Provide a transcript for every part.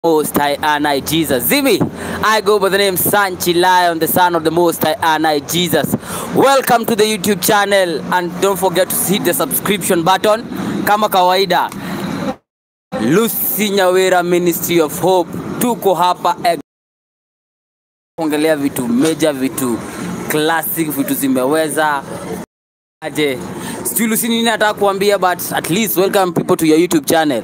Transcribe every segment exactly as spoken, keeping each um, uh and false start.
Most High and I Jesus. Zimi, I go by the name Sanchi Lion, the son of the Most High and I Jesus. Welcome to the YouTube channel and don't forget to hit the subscription button. Kama kawaida, Lucy Nyawera Ministry of Hope. Tuko hapa ongelea vitu major, vitu classic, vitu zimeweza aje. Still Lucy nini nataka kuambia, but at least welcome people to your YouTube channel.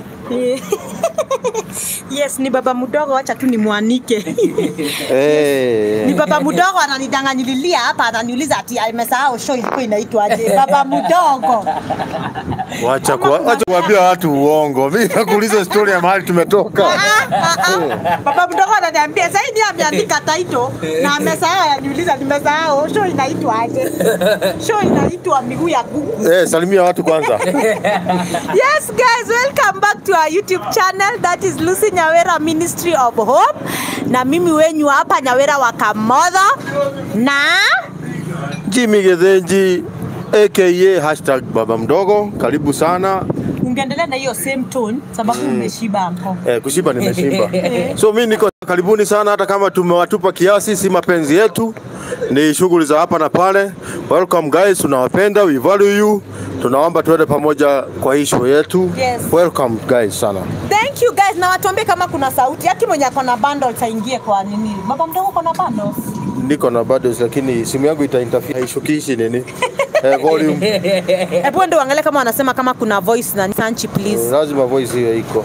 Yes, ni baba mdogo, acha tu ni muanike. Eh. Ni baba mdogo ananidanganyililia hapa, ananiuliza ati amesahau show ilikuwa inaitwa aje. Baba mdogo. Wacha kwa wacha kuambia watu uongo. Mimi nakuuliza story ya mahali tumetoka. Baba mdogo ananiambia sasa hivi ameandika title na amesahau, ananiuliza nimesahau show inaitwa aje. Show inaitwa miguu ya kuku. Eh, salimia watu kwanza. Yes guys, welcome back to our YouTube channel, that is Lucy Nyawera Ministry of Hope. Na mimi wenyu hapa Nyawera wa Kamotho na Jimmy Gethenji aka hashtag baba mdogo. Karibu sana. Ungeendelea na hiyo same tone sababu umeshiba hapo. Eh, kushiba nimeshiba. So mimi niko karibuni sana, hata kama tumewatupa kiasi, si mapenzi yetu, ni shughuli za hapa na pale. Welcome guys, tunawapenda, we value you. Tunaomba tuende pamoja kwa hii show yetu. Yes. Welcome guys sana. Thank you guys, na watuambie kama kuna sauti yake mwenye akona bundles aingie kwa nini. Baba mdogo kuna bundles? Niko na bundles lakini simu yangu ita interfere, haishukishi nini. Eh, volume. Hebu ndio angalia kama wanasema kama kuna voice na Sanchi please. Lazima voice hiyo iko.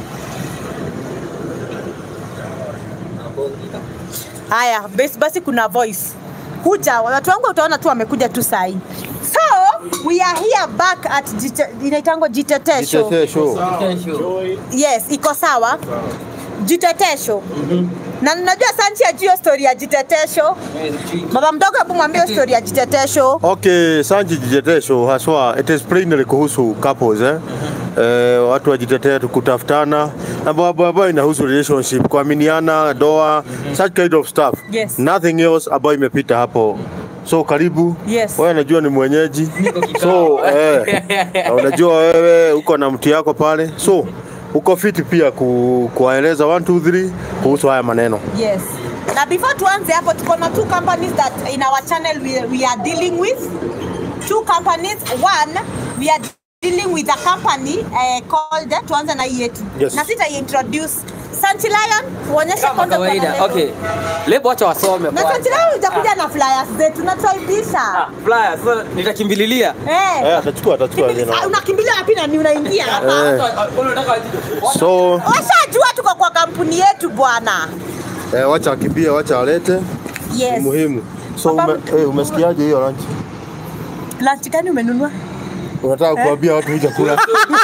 Haya, basi basi kuna voice. Kuja, watu wangu utaona tu wamekuja tu sahi. So, we are here back at inaitango Jitete Show. Jitete Show. Yes, iko sawa. Jitete Show. Mm-hmm. Na unajua Sanchi ajua story ya Jitete Show. Baba mdogo hebu mwambie story ya Jitete Show. Okay, Sanchi Jitete Show haswa it is plainly kuhusu couples eh. Eh, watu wajitetea kutafutana na baba baba inahusu relationship, kuaminiana, doa, mm-hmm. such kind of stuff. Yes. Nothing else ambayo imepita hapo. So karibu. Yes. Wewe unajua ni mwenyeji. So eh unajua wewe uko na mtu yako pale. So uko fit pia ku, kuwaeleza one two three kuhusu haya maneno. Yes. Na before tuanze hapo tuko na two companies that in our channel we, we are dealing with. Two companies. One, we are dealing with a company uh, called tuanze na yetu. Yes. Na sita introduce Sanchi Lion, uonyeshe kwanza kawaida. Okay. Lebo acha wasome kwanza. Na Sanchi Lion utakuja na flyers zetu na tuaibisha. Ah, flyers. So nitakimbililia. Eh. Eh, atachukua atachukua tena. Unakimbilia wapi na ni unaingia hapa? So washajua tuko kwa kampuni yetu bwana. eh, wacha akimbia, wacha alete. Yes. Muhimu. So ume, eh, umesikiaje hiyo lunch? Lunch gani umenunua? Unataka kuambia watu huja kula?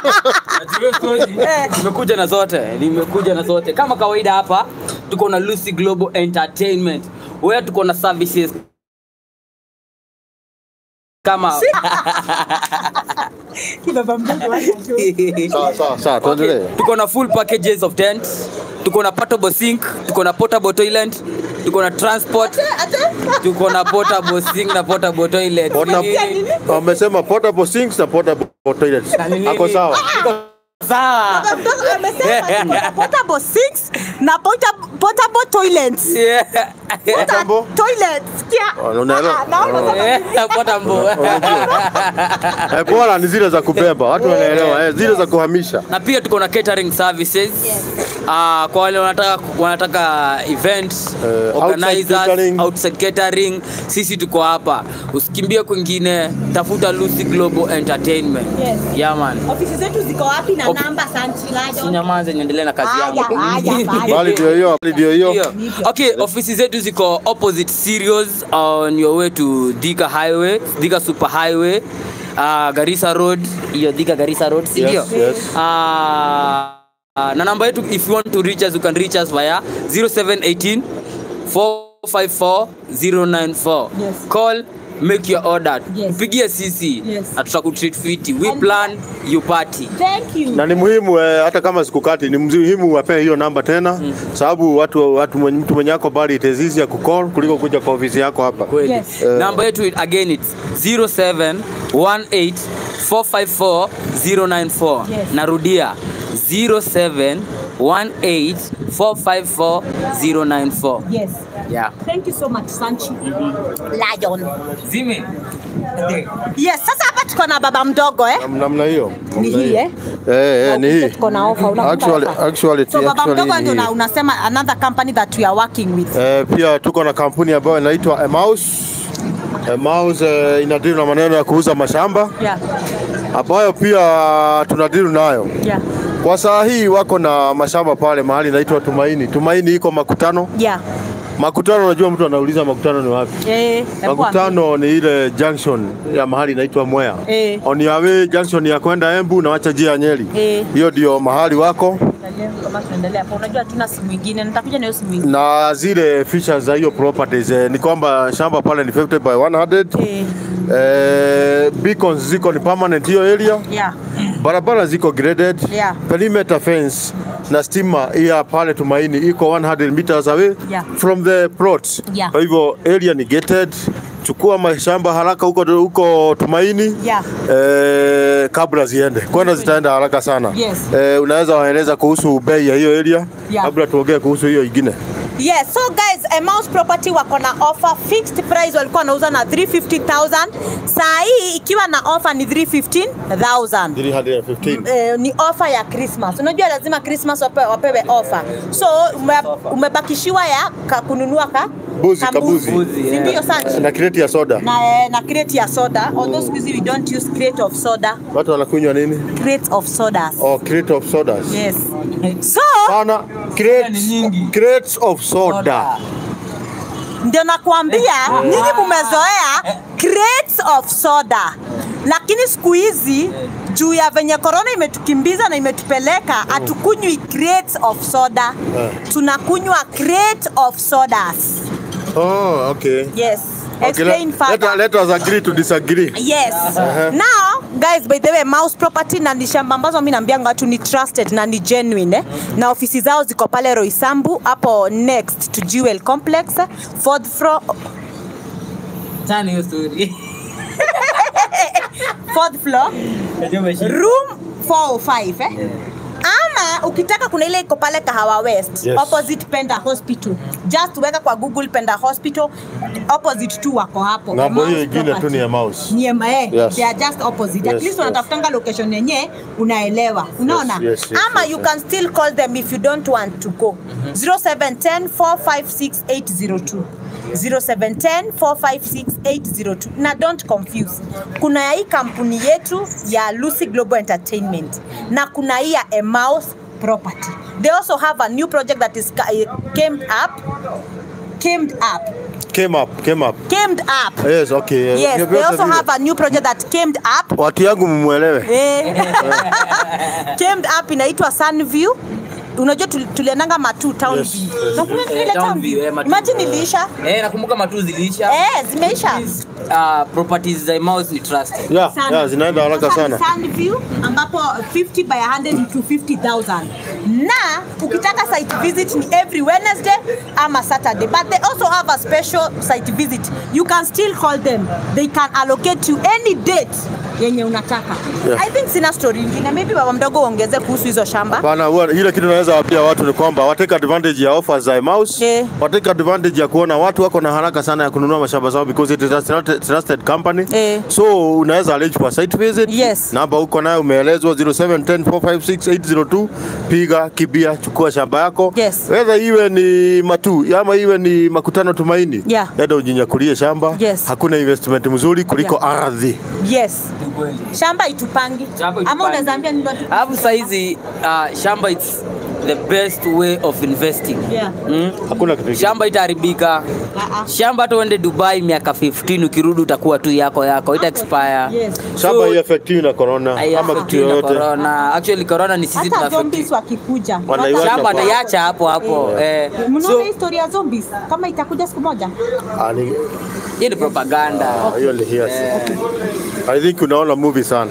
Nimekuja na zote, nimekuja na zote. Kama kawaida hapa tuko na Lucy Global Entertainment. Wewe tuko na services kama Baba mdogo Sawa sawa sawa, tuendelee. Tuko na full packages of tents, tuko na portable sink, tuko na portable toilet, tuko na transport, tuko na portable sink na portable toilet. Wamesema portable sinks na portable toilets. Hapo sawa. Sawa. Baba mdogo amesema portable sinks na portable toilets. Yeah. Portable toilets. Kia. unaelewa? Yeah, portable. Eh, bora ni zile za kubeba. Watu wanaelewa, eh, zile za kuhamisha. Na pia tuko na catering services. Ah, uh, kwa wale wanataka wanataka events, uh, organizers, outside catering. outside catering, sisi tuko hapa. Usikimbie kwingine, tafuta Lucy Global Entertainment. Yes. Yeah man. Ofisi zetu ziko wapi na namba Sanchi Lion? Sinyamaze niendelee na kazi yangu. Haya, haya. Bali ndio hiyo, ndio hiyo. Okay, ofisi zetu ziko opposite Sirius on your way to Thika Highway, Thika Super Highway, uh, Garissa Road, hiyo Thika Garissa Road, si ndio? Yes, yes. Uh, Uh, na namba yetu, if you want to reach us, you can reach us via zero seven one eight four five four zero nine four. Yes. Call, make your order. Yes. Pigia sisi. Yes. Atakutreat fiti. We plan, you party. Thank you. Na ni muhimu eh, hata kama sikukati ni muhimu wape hiyo namba tena, mm. sababu watu watu mtu mwenye yako bali itezizi ya kucall kuliko kuja kwa ofisi yako hapa. Kweli. Yes. Uh, namba yetu again it's zero seven one eight four five four zero nine four. Yes. Narudia zero seven one eight four five four zero nine four. Yes. Yeah. Thank you so much, Sanchi. Lion. Zime. Yes, sasa hapa tuko na baba mdogo eh? Namna hiyo. Ni hii eh? Eh, eh, ni hii. Tuko na offer. Unakumbuka Actually, offer? actually, So baba actually mdogo ni ndio hii. una- unasema another company that we are working with. Eh, pia tuko na kampuni ambayo inaitwa Emmaus. Emmaus eh, inadeal na maneno ya kuuza mashamba Yeah. ambayo pia tunadeal nayo. Yeah. Kwa saa hii wako na mashamba pale mahali inaitwa Tumaini. Tumaini iko Makutano. Yeah. Makutano, unajua mtu anauliza Makutano ni wapi? Eh, Makutano ni ile junction ya mahali inaitwa Mwea. Eh. On your way junction ya kwenda Embu na wacha njia ya Nyeri. Eh. Hiyo ndio mahali wako. kama tunaendelea hapo, unajua tuna simu nyingine, nitakuja na hiyo simu nyingine. Na zile features za hiyo properties eh, ni kwamba shamba pale ni fifty by one hundred. Eh. Eh, beacons ziko ni permanent hiyo area. Yeah. Barabara ziko graded. Yeah. Perimeter fence na stima ya pale Tumaini iko one hundred meters away Yeah. from the plot. Yeah. Kwa hivyo area ni gated. Chukua mashamba haraka huko huko Tumaini. Yeah. Eh, kabla ziende. Kwenda zitaenda haraka sana. Yes. Eh, unaweza waeleza kuhusu bei ya hiyo area? Yeah. Kabla tuongee kuhusu hiyo ingine. Yes, so guys, Emmaus Property wako na offer. Fixed price walikuwa wanauza na three hundred fifty thousand. Saa hii ikiwa na offer ni three hundred fifteen thousand. three hundred fifteen. Eh, ni offer ya Christmas. Unajua lazima Christmas wapewe, wapewe offer. So ume, umebakishiwa ya ka, kununua ka Buzi, kambuzi. kabuzi. Si ndio Sanchi? Na crate ya soda. Na, eh, na crate ya soda. Although siku hizi we don't use crate of soda. Watu wanakunywa nini? Crate of sodas. Oh, crate of sodas. Yes. So Sana crates, crates of soda. ndio nakwambia nyinyi mumezoea crates of soda, lakini siku hizi juu ya venye corona imetukimbiza na imetupeleka, hatukunywi crates of soda, tunakunywa crate of sodas. Oh, okay. Yes. Okay, Explain let, further. let, let us agree to disagree. Yes. Now, guys, by the way, Emmaus Property na ni shamba ambazo mimi naambianga watu ni trusted na ni genuine eh? Na ofisi zao ziko pale Roysambu hapo next to Jewel Complex, fourth floor. Tani hiyo story. Fourth floor. Room four oh five eh? Yeah. Ama ukitaka kuna ile iko pale Kahawa West, yes, opposite Penda Hospital. Just weka kwa Google Penda Hospital, opposite tu wako hapo. Ngambo hiyo ingine tu ni Emmaus. Ni Emma, eh, yes, they are just opposite. Yes, At least yes, wanatafutanga location yenye unaelewa. Unaona? Yes, yes, yes, Ama yes, you yes. can still call them if you don't want to go. zero seven one zero four five six eight zero two. zero seven one zero four five six eight zero two. Na don't confuse. Kuna ya hii kampuni yetu ya Lucy Global Entertainment na kuna hii ya Emmaus Property. They also have a new project that is uh, came up came up Came up, came up. came up. Yes, okay. Yes, Vyote they also vile. have a new project that came up. Watu yangu mumuelewe. Eh. Came up inaitwa Sunview. Unajua tuliendanga Matu Town Yes, View. yes, Nakumbuka ile Town Town View, View. eh, Matu. Imagine iliisha. Eh, nakumbuka matu zilisha. Eh, zimeisha. Uh, properties za Emmaus ni trusted. Yeah, Sun- yeah, zinaenda haraka Sasa sana. ni Sunview ambapo fifty by one hundred to fifty thousand. Na ukitaka site visit ni every Wednesday ama Saturday. But they also have a special site visit. You can still call them. They can allocate you any date yenye unataka. Yeah. I think sina story nyingine. Maybe baba mdogo uongeze kuhusu hizo shamba. Bana, huwa ile kitu naweza waambia watu ni kwamba watake advantage ya offers za Emmaus. Yeah. Watake advantage ya kuona watu wako na haraka sana ya kununua mashamba zao because it is a trusted, trusted company. Yeah. So unaweza arrange for site visit. Yes. Namba uko nayo umeelezwa zero seven one zero four five six eight zero two. Piga, kibia, chukua shamba yako. Yes. Whether iwe ni Matu ama iwe ni Makutano Tumaini. Yeah. Enda ujinyakulie shamba. Yes. Hakuna investment mzuri kuliko Yeah. ardhi. Yes. Shamba itupangi. Shamba Ama itupangi. unaweza ambia ni watu. Alafu saizi uh, shamba it's the best way of investing. Yeah. Mm? Hakuna kitu. Shamba itaharibika. Uh-uh. Shamba hata uende Dubai miaka fifteen ukirudi utakuwa tu yako yako, ita expire. Yes. Shamba hii affectiwi na corona ama kitu Haiaffectiwi na yoyote. corona. Actually corona ni sisi Hata tunaffect. zombies wakikuja. Wanaiwacha wata- Shamba kwa- ataiacha hapo hapo. Eh. Mnaona So historia ya zombies kama itakuja siku moja? Ah, ni- hiyo ni propaganda. ah, hiyo ni hearsay. I think unaona movie sana.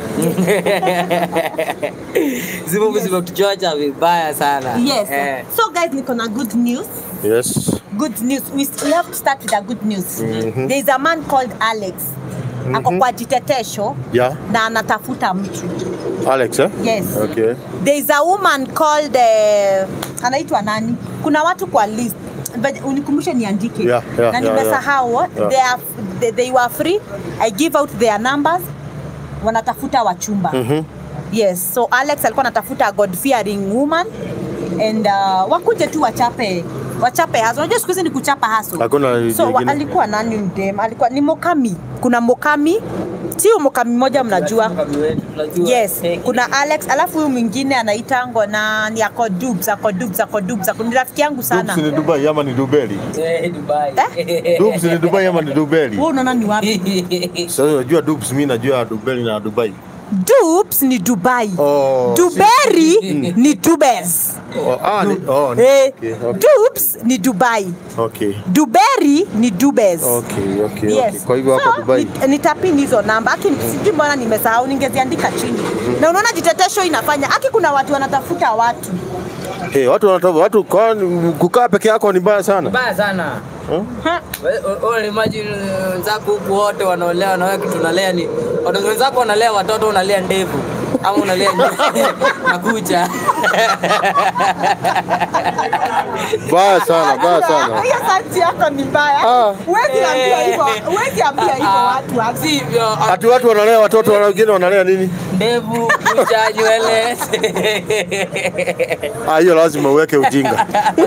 Zimu zimetuchocha vibaya sana. Yes. Eh. So guys, niko na good news. Yes. Good news. We still have to start with a good news. Mm-hmm. There is a man called Alex. Mm-hmm. Ako kwa jitetesho Yeah. na anatafuta mtu. Alex, eh? Yes. Okay. There is a woman called uh, anaitwa nani? Kuna watu kwa list. Unikumbushe niandike. Yeah, yeah, na yeah, nimesahau. yeah. They are they, they were free. I give out their numbers. Wanatafuta wachumba. Mhm. Yes, so Alex alikuwa anatafuta a God fearing woman and uh, wakuje tu wachape wachape haso. Unajua siku hizi ni kuchapa haso. Hakuna So wa, alikuwa nani mdem? Alikuwa ni Mokami. Kuna Mokami. Sio Mokami moja mnajua. Yes, kuna Alex alafu huyu mwingine anaitangwa na ni ako Dubs, ako Dubs, ako Dubs. Ni rafiki yangu sana. Dubs ni Dubai ama ni Dubeli? Eh, Dubai. Eh? Dubs ni Dubai ama ni Dubeli? Wewe unaona ni wapi? Sasa unajua Dubs, mimi najua Dubeli na Dubai. Dubs ni Dubai. Oh, Duberi ni Dubes. Oh, ah, ni, oh, ni, Eh, okay, okay. Dubs ni Dubai. Okay. Duberi ni Dubes. Okay, okay, Yes. okay. Kwa hivyo So, hapa Dubai. Ni, nitapini hizo namba. Aki sijui mbona nimesahau ningeziandika chini. Na unaona jitetesho inafanya. Aki kuna watu wanatafuta watu. Hey, watu wanatafuta watu kwa kukaa peke yako ni mbaya sana. Mbaya sana. Ha? Wewe imagine wenzako huku wote wanaolewa na wewe kitu unalea ni watoto wenzako wanalea watoto unalea ndevu ama unalea makucha. Mbaya sana, mbaya sana. Hiyo sauti yako ni mbaya. Ah. Huwezi ambia hivyo. Huwezi ambia hivyo watu hapa. Sivyo. Ati watu wanalea watoto wengine wanalea nini? Ndevu, kucha, nywele. Ah, hiyo lazima uweke ujinga.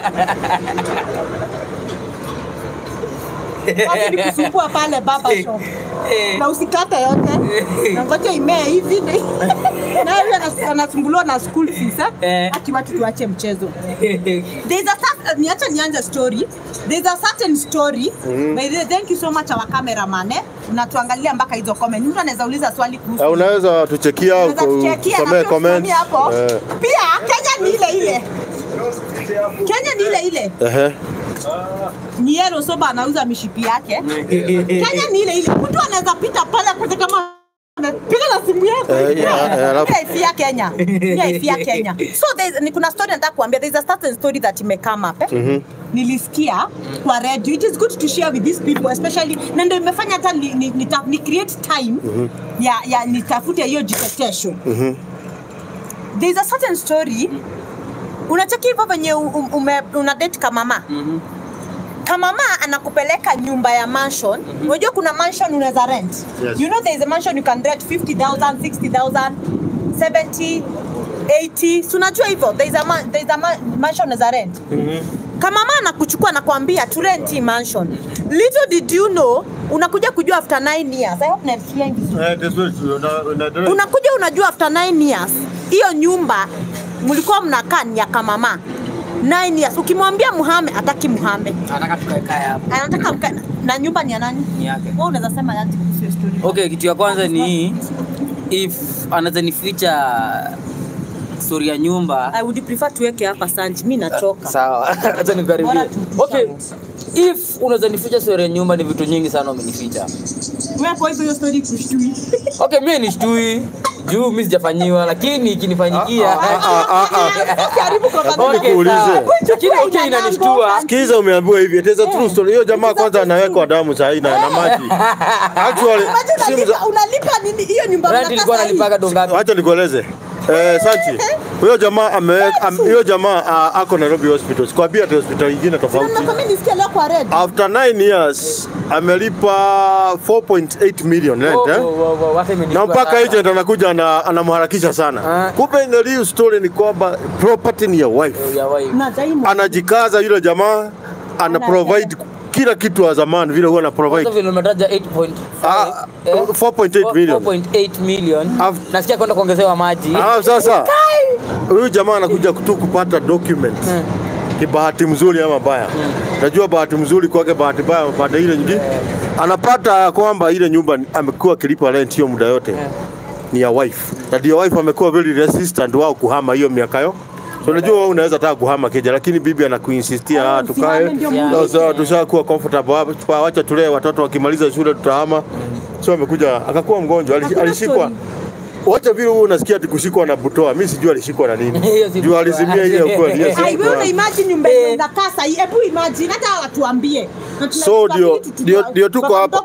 Wapi ni kusumbua pale baba shop. Na usikate yote. Na ngoja imee hivi. Na yeye anasumbuliwa na school fees eh. Ati watu tuache mchezo. There's a certain niacha nianze story. There's a certain story. Mm. By the way, thank you so much our cameraman eh. Unatuangalia mpaka hizo comment. Mtu anaweza uliza swali kuhusu. Uh, unaweza tuchekia au kusomea comment. Eh. Pia Kenya ni ile ile. Kenya ni ile ile. Ehe. Ni Yero Soba anauza mishipi yake. Kenya ni ile ile. Mtu anaweza pita pale kwa kama piga na simu yako. Ni ifia Kenya. Ni ifia Kenya. So there's ni kuna story nataka kuambia. There's a certain story that may come up. Eh? Mm-hmm. Nilisikia kwa radio. It is good to share with these people especially na ndio imefanya hata ni, ni, ni, ni create time mm-hmm. ya ya nitafute hiyo jitetesho. Mhm. There's a certain story. Unacheki hivyo venye una date kama mama. Mhm. Kama mama anakupeleka nyumba ya mansion, unajua mm -hmm. kuna mansion unaweza rent. Yes. You know there is a mansion you can rent fifty thousand, sixty thousand, seventy, eighty. So unajua hivyo there is a man, there is a man, mansion unaweza rent. Mhm. Mm Kama mama anakuchukua na kuambia to rent hii mansion. Little did you know unakuja kujua after nine years. I hope nafikia hivi. Eh, that's right. Unakuja unajua after nine years hiyo nyumba mlikuwa mnakaa ni ya kama mama. nine years ukimwambia muhame ataki muhame. Anataka tukae hapo. Anataka mkae na nyumba ni ya nani? Ni yake. Wewe unaweza sema yati kuhusu story. Okay, kitu ya kwanza ni if anaweza nificha story ya nyumba. I would prefer tuweke hapa Sanji. Mimi nachoka. Sawa. Acha nikaribie. Okay. If unaweza nificha story ya nyumba ni vitu nyingi sana umenificha. Wewe kwa hiyo story kushtui. Okay, mimi ni shtui. Juu mimi sijafanyiwa lakini ikinifanyikia. Karibu kwa baba. Nikuulize. Lakini okay inanishtua. Sikiza umeambiwa hivi. It is a true story. Hiyo jamaa kwanza anawekwa damu saa hii na maji. Actually, unalipa nini hiyo nyumba unataka? Nilikuwa nalipaga dongapi? Acha nikueleze. Eh, Sanchi. Huyo jamaa ameweka huyo jamaa uh, ako Nairobi Hospital. Sikwambia tu hospitali nyingine tofauti. After nine years amelipa four point eight million rent. Oh, eh? oh, oh, oh, na mpaka agent anakuja na anamharakisha sana. Ah. Kumbe in the real story ni kwamba property ni ya wife. Oh, anajikaza yule jamaa ana provide kila kitu wa zamani vile huwa na provide. Sasa vile umetaja eight point five four point eight million. four point eight million. Nasikia kwenda kuongezewa maji. Ah, sasa huyu jamaa anakuja tu kupata documents. Hmm. Ni bahati mzuri ama mbaya. Hmm. Najua bahati mzuri kwake, bahati mbaya baada ile nyingine. Yeah. Anapata kwamba ile nyumba amekuwa kilipa rent hiyo muda yote. Yeah. Ni ya wife. Na ndio wife amekuwa very resistant wao kuhama hiyo miaka yo. So unajua wewe unaweza taka kuhama keja lakini bibi anakuinsistia ah tukae. Sasa tushakuwa comfortable hapa, acha tulee watoto wakimaliza shule tutahama. So amekuja akakuwa mgonjwa, alishikwa. Wacha vile wewe unasikia ati kushikwa na butoa. Mimi sijui alishikwa na nini. Juu alizimia ile ukweli. Ai wewe una imagine nyumba inakaa sasa. Hebu imagine hata watuambie. So ndio ndio ndio tuko hapa.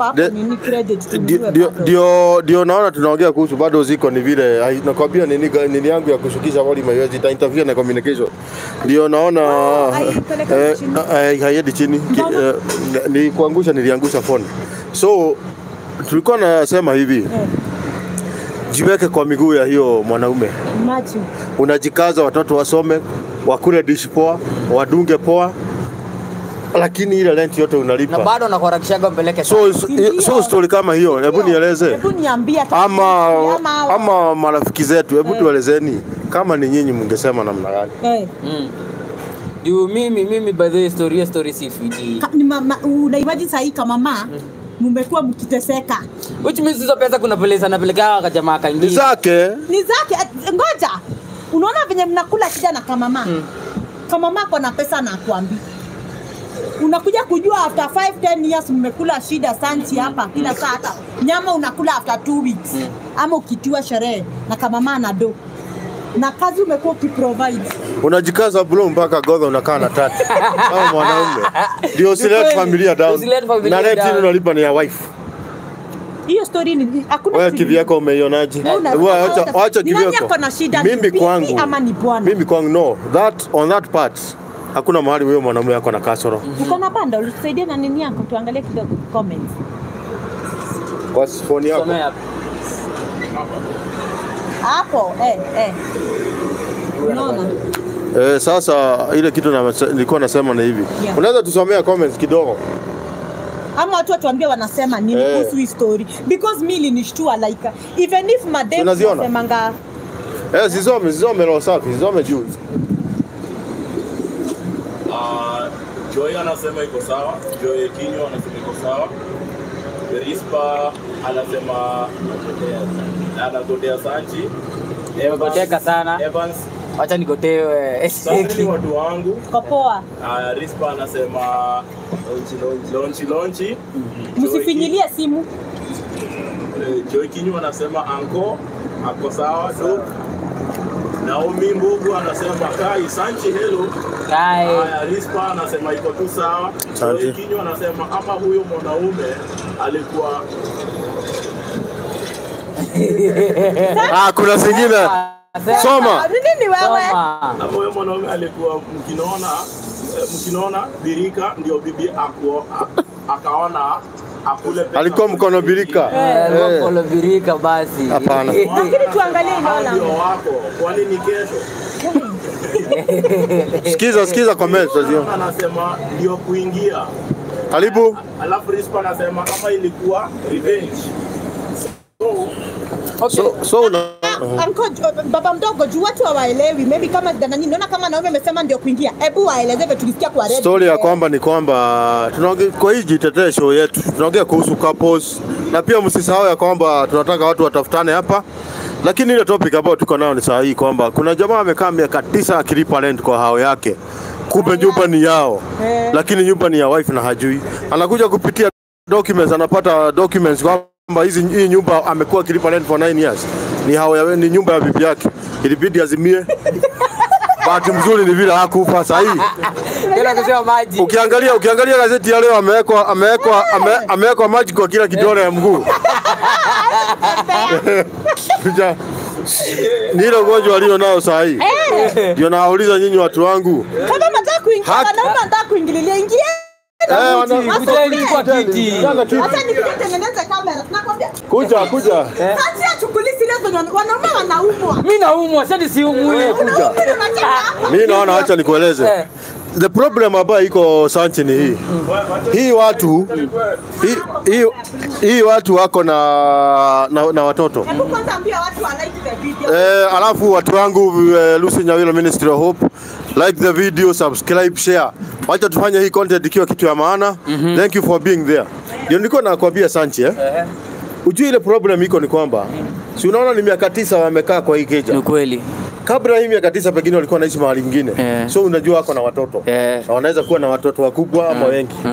Ndio ndio ndio naona tunaongea kuhusu bado ziko ni vile nakwambia nini nini yangu ya kushukisha wali maiwezi ita interfere na communication. Ndio naona haiendi chini. Ni kuangusha niliangusha phone. So tulikuwa nasema hivi. Jiweke kwa miguu ya hiyo mwanaume. Machi. Unajikaza watoto wasome, wakule dish poa, wadunge poa. Lakini ile rent yote unalipa. Na bado nakuharakishaga mpeleke. So so story kama hiyo, hebu nieleze. Hebu niambie ama ama marafiki zetu, hebu tuelezeni kama ni nyinyi mngesema namna gani? Eh. Mm. Dio mimi mimi by the story story si fiti. Ni mama una imagine sahi kama mama mmekuwa mkiteseka. Which means hizo pesa kuna peleza na peleka kwa jamaa kaingia. Ni zake. Ni zake. Ngoja. Unaona venye mnakula shida na kama mama. Hmm. Kama mama kwa na pesa na kuambia. Unakuja kujua after five ten years mmekula shida santi hapa kila saa hata nyama unakula after two weeks mm. ama ukitiwa sherehe na kama mama na do na kazi umekuwa ukiprovide unajikaza bro mpaka godha unakaa na tatu kama mwanaume ndio usilete familia down na rent unalipa ni ya wife. Hiyo story ni hakuna wewe kivi yako umeionaje? Wewe acha acha kivi yako. Mimi kwangu mimi kwangu no that on that part hakuna mahali wewe mwanamume yako na kasoro. Uko na panda ulisaidia na nini yako tuangalie kidogo comments. Kwa phone yako. Hapo eh eh. Unaona? Eh sasa ile kitu na nilikuwa nasema na hivi. Yeah. Unaweza tusomea comments kidogo. Ama watu watuambie wanasema nini kuhusu hii story because mimi ilinishtua like even if madem wasemanga eh zisome zisome roho safi zisome juu. Joy anasema iko sawa, Joy Kinyo anasema iko sawa. Rispa anasema anagotea Sanchi. Nimegoteka sana. Evans acha nigotewe. Sasa ni watu wangu. Kwa poa. Ah Rispa anasema lonchi lonchi. Msifinyilie simu. Joy Kinyo anasema anko ako sawa tu. Naomi Mbugu anasema Kai Sanchi hello. Kai. Haya Rispa anasema iko tu sawa. Joy Kinyo anasema ama huyo mwanaume alikuwa ah kuna zingine. Soma. Nini wewe? Ama huyo mwanaume alikuwa mkinaona mkinaona birika ndio bibi ako akaona akule pesa. Alikuwa mkono birika. Eh, mkono birika basi. Hapana. Lakini tuangalie inaona. Ndio wako. Kwa nini kesho? Sikiza sikiza comments sio. Anasema ndio kuingia. Karibu. Alafu Rispa anasema kama ilikuwa revenge. So okay. So so una Anko baba mdogo juu watu hawaelewi maybe kama nani naona kama naomba amesema ndio kuingia. Hebu waeleze vile tulisikia kwa red. Story ya kwamba ni kwamba tunaongea kwa hii jitetee show yetu. Tunaongea kuhusu couples na pia msisahau ya kwamba tunataka watu watafutane hapa. Lakini ile topic ambayo tuko nayo ni saa hii kwamba kuna jamaa amekaa miaka tisa akilipa rent kwa hao yake. Kumbe nyumba ni yao. Eh. Lakini nyumba ni ya wife na hajui. Anakuja kupitia documents anapata documents kwamba hizi hii nyumba amekuwa akilipa rent for nine years. Ni hao ya ni nyumba ya bibi yake. Ilibidi azimie. Bahati mzuri ni vile hakufa sahihi. Bila kusema maji. Ukiangalia ukiangalia gazeti ya leo amewekwa amewekwa amewekwa maji kwa kila kidole ya mguu. Nilo gonjwa alio nao saa hii. Ndio nauliza nyinyi watu wangu. Kama nataka kuingia naomba nataka kuingililia ingia. Eh wanakujeni kwa kiti. Hata nikitengeneza kamera nakwambia. Kuja kuja. Sasa chukuli serious wanaume wanaumwa. Mimi naumwa sasa siumwi. Kuja. Mimi naona acha nikueleze. The problem ambayo iko Sanchi ni hii. Hii watu hii hii, hii watu wako na na, na watoto. Hebu kwanza ambia watu wa like the video. Eh, alafu watu wangu uh, Lucy Nyawilo Ministry of Hope, like the video, subscribe, share. Wacha tufanye hii content ikiwa kitu ya maana. Mm -hmm. Thank you for being there. Ndio niko nakwambia Sanchi eh. Uh-huh. Ujui ile problem iko ni kwamba si unaona ni miaka tisa wamekaa kwa hii keja. Ni kweli. Kabla hii miaka tisa pengine walikuwa wanaishi mahali mwingine. Yeah. So unajua wako na watoto. Yeah. Na wanaweza kuwa na watoto wakubwa ama mm. wengi. Mm.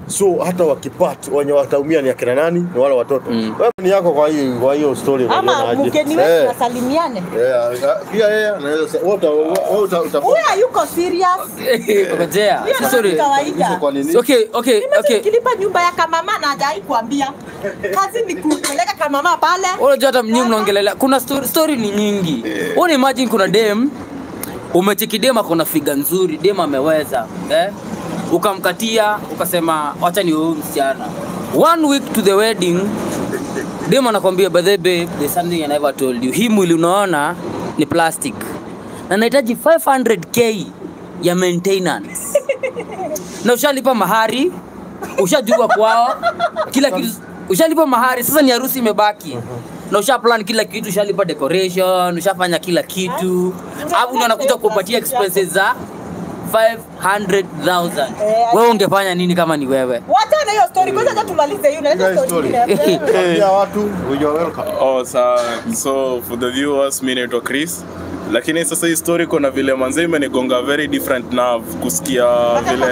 So hata wakipata wenye wataumia ni akina nani? Ni wale watoto. Mm. Wewe ni yako kwa hiyo kwa hiyo story ama mgeni wetu eh. Nasalimiane. Yeah, pia yeye anaweza wote wote utafuta. Wewe yuko serious? Ngojea. Sorry. Okay, okay, okay. Kilipa nyumba ya kamama na hajai kuambia. Kazi ni kupeleka kamama pale. Unajua hata mnyinyi mnaongelea. Kuna story story ni nyingi. Wewe imagine kuna dem umecheki dem akona figa nzuri, dem ameweza, eh? Ukamkatia, ukasema acha ni wewe msichana. One week to the wedding, dem anakuambia by the babe, there's something I never told you. Hii mwili unaona ni plastic. Na nahitaji five hundred k ya maintenance. Na ushalipa mahari, ushajua kwao, kila kitu ushalipa mahari, sasa ni harusi imebaki. Na usha plan kila kitu, ushalipa decoration, ushafanya kila kitu. Hapo ndio anakuja kukupatia expenses za five hundred thousand. Wewe ungefanya nini kama ni wewe? Wacha na hiyo story kwanza, hata tumalize hiyo na hiyo story. Ya watu, you are welcome. Oh, so, so for the viewers, mimi naitwa Chris. Lakini sasa hii story kuna vile manze imenigonga very different nerve kusikia vile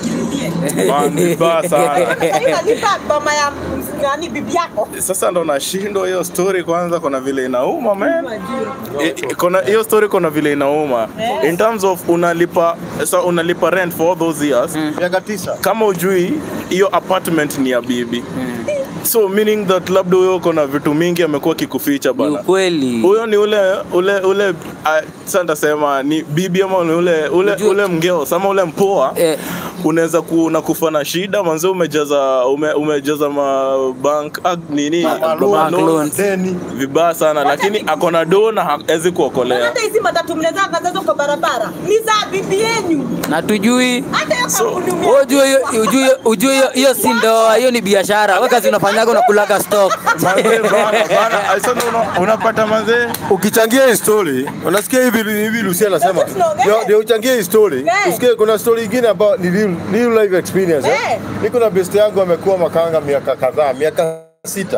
man vibaya sana. Sasa baba ya nani bibi yako. Sasa ndo nashindwa hiyo story kwanza, kuna vile inauma man. I, kuna hiyo story kuna vile inauma. In terms of unalipa so unalipa rent for all those years miaka tisa. Kama ujui hiyo apartment ni ya bibi. So meaning that labda huyo kuna vitu mingi amekuwa kikuficha bana. Kweli. Huyo ni ule ule ule uh, sasa ndasema ni bibi ama ni ule ule Ujue. ule mgeo sama ule mpoa. Eh. Unaweza kuona kufa na shida manzo umejaza ume, umejaza ma bank ag nini bank loans vibaya sana, lakini akona do na hawezi kuokolea. Hata hizi matatu mnaweza kazazo kwa barabara ni za bibi yenu na tujui. Hata hiyo kampuni ujue ujue ujue hiyo si ndoa, hiyo ni biashara. Wewe kazi unafanyaga unakulaga stock manze bana bana. Aisha unapata manze ukichangia hii story unasikia hivi hivi Lucia anasema ndio uchangie hii story. Usikie kuna story nyingine hapa ni real, real life experience. Eh? Hey. Niko na best yangu amekuwa makanga miaka kadhaa, miaka sita.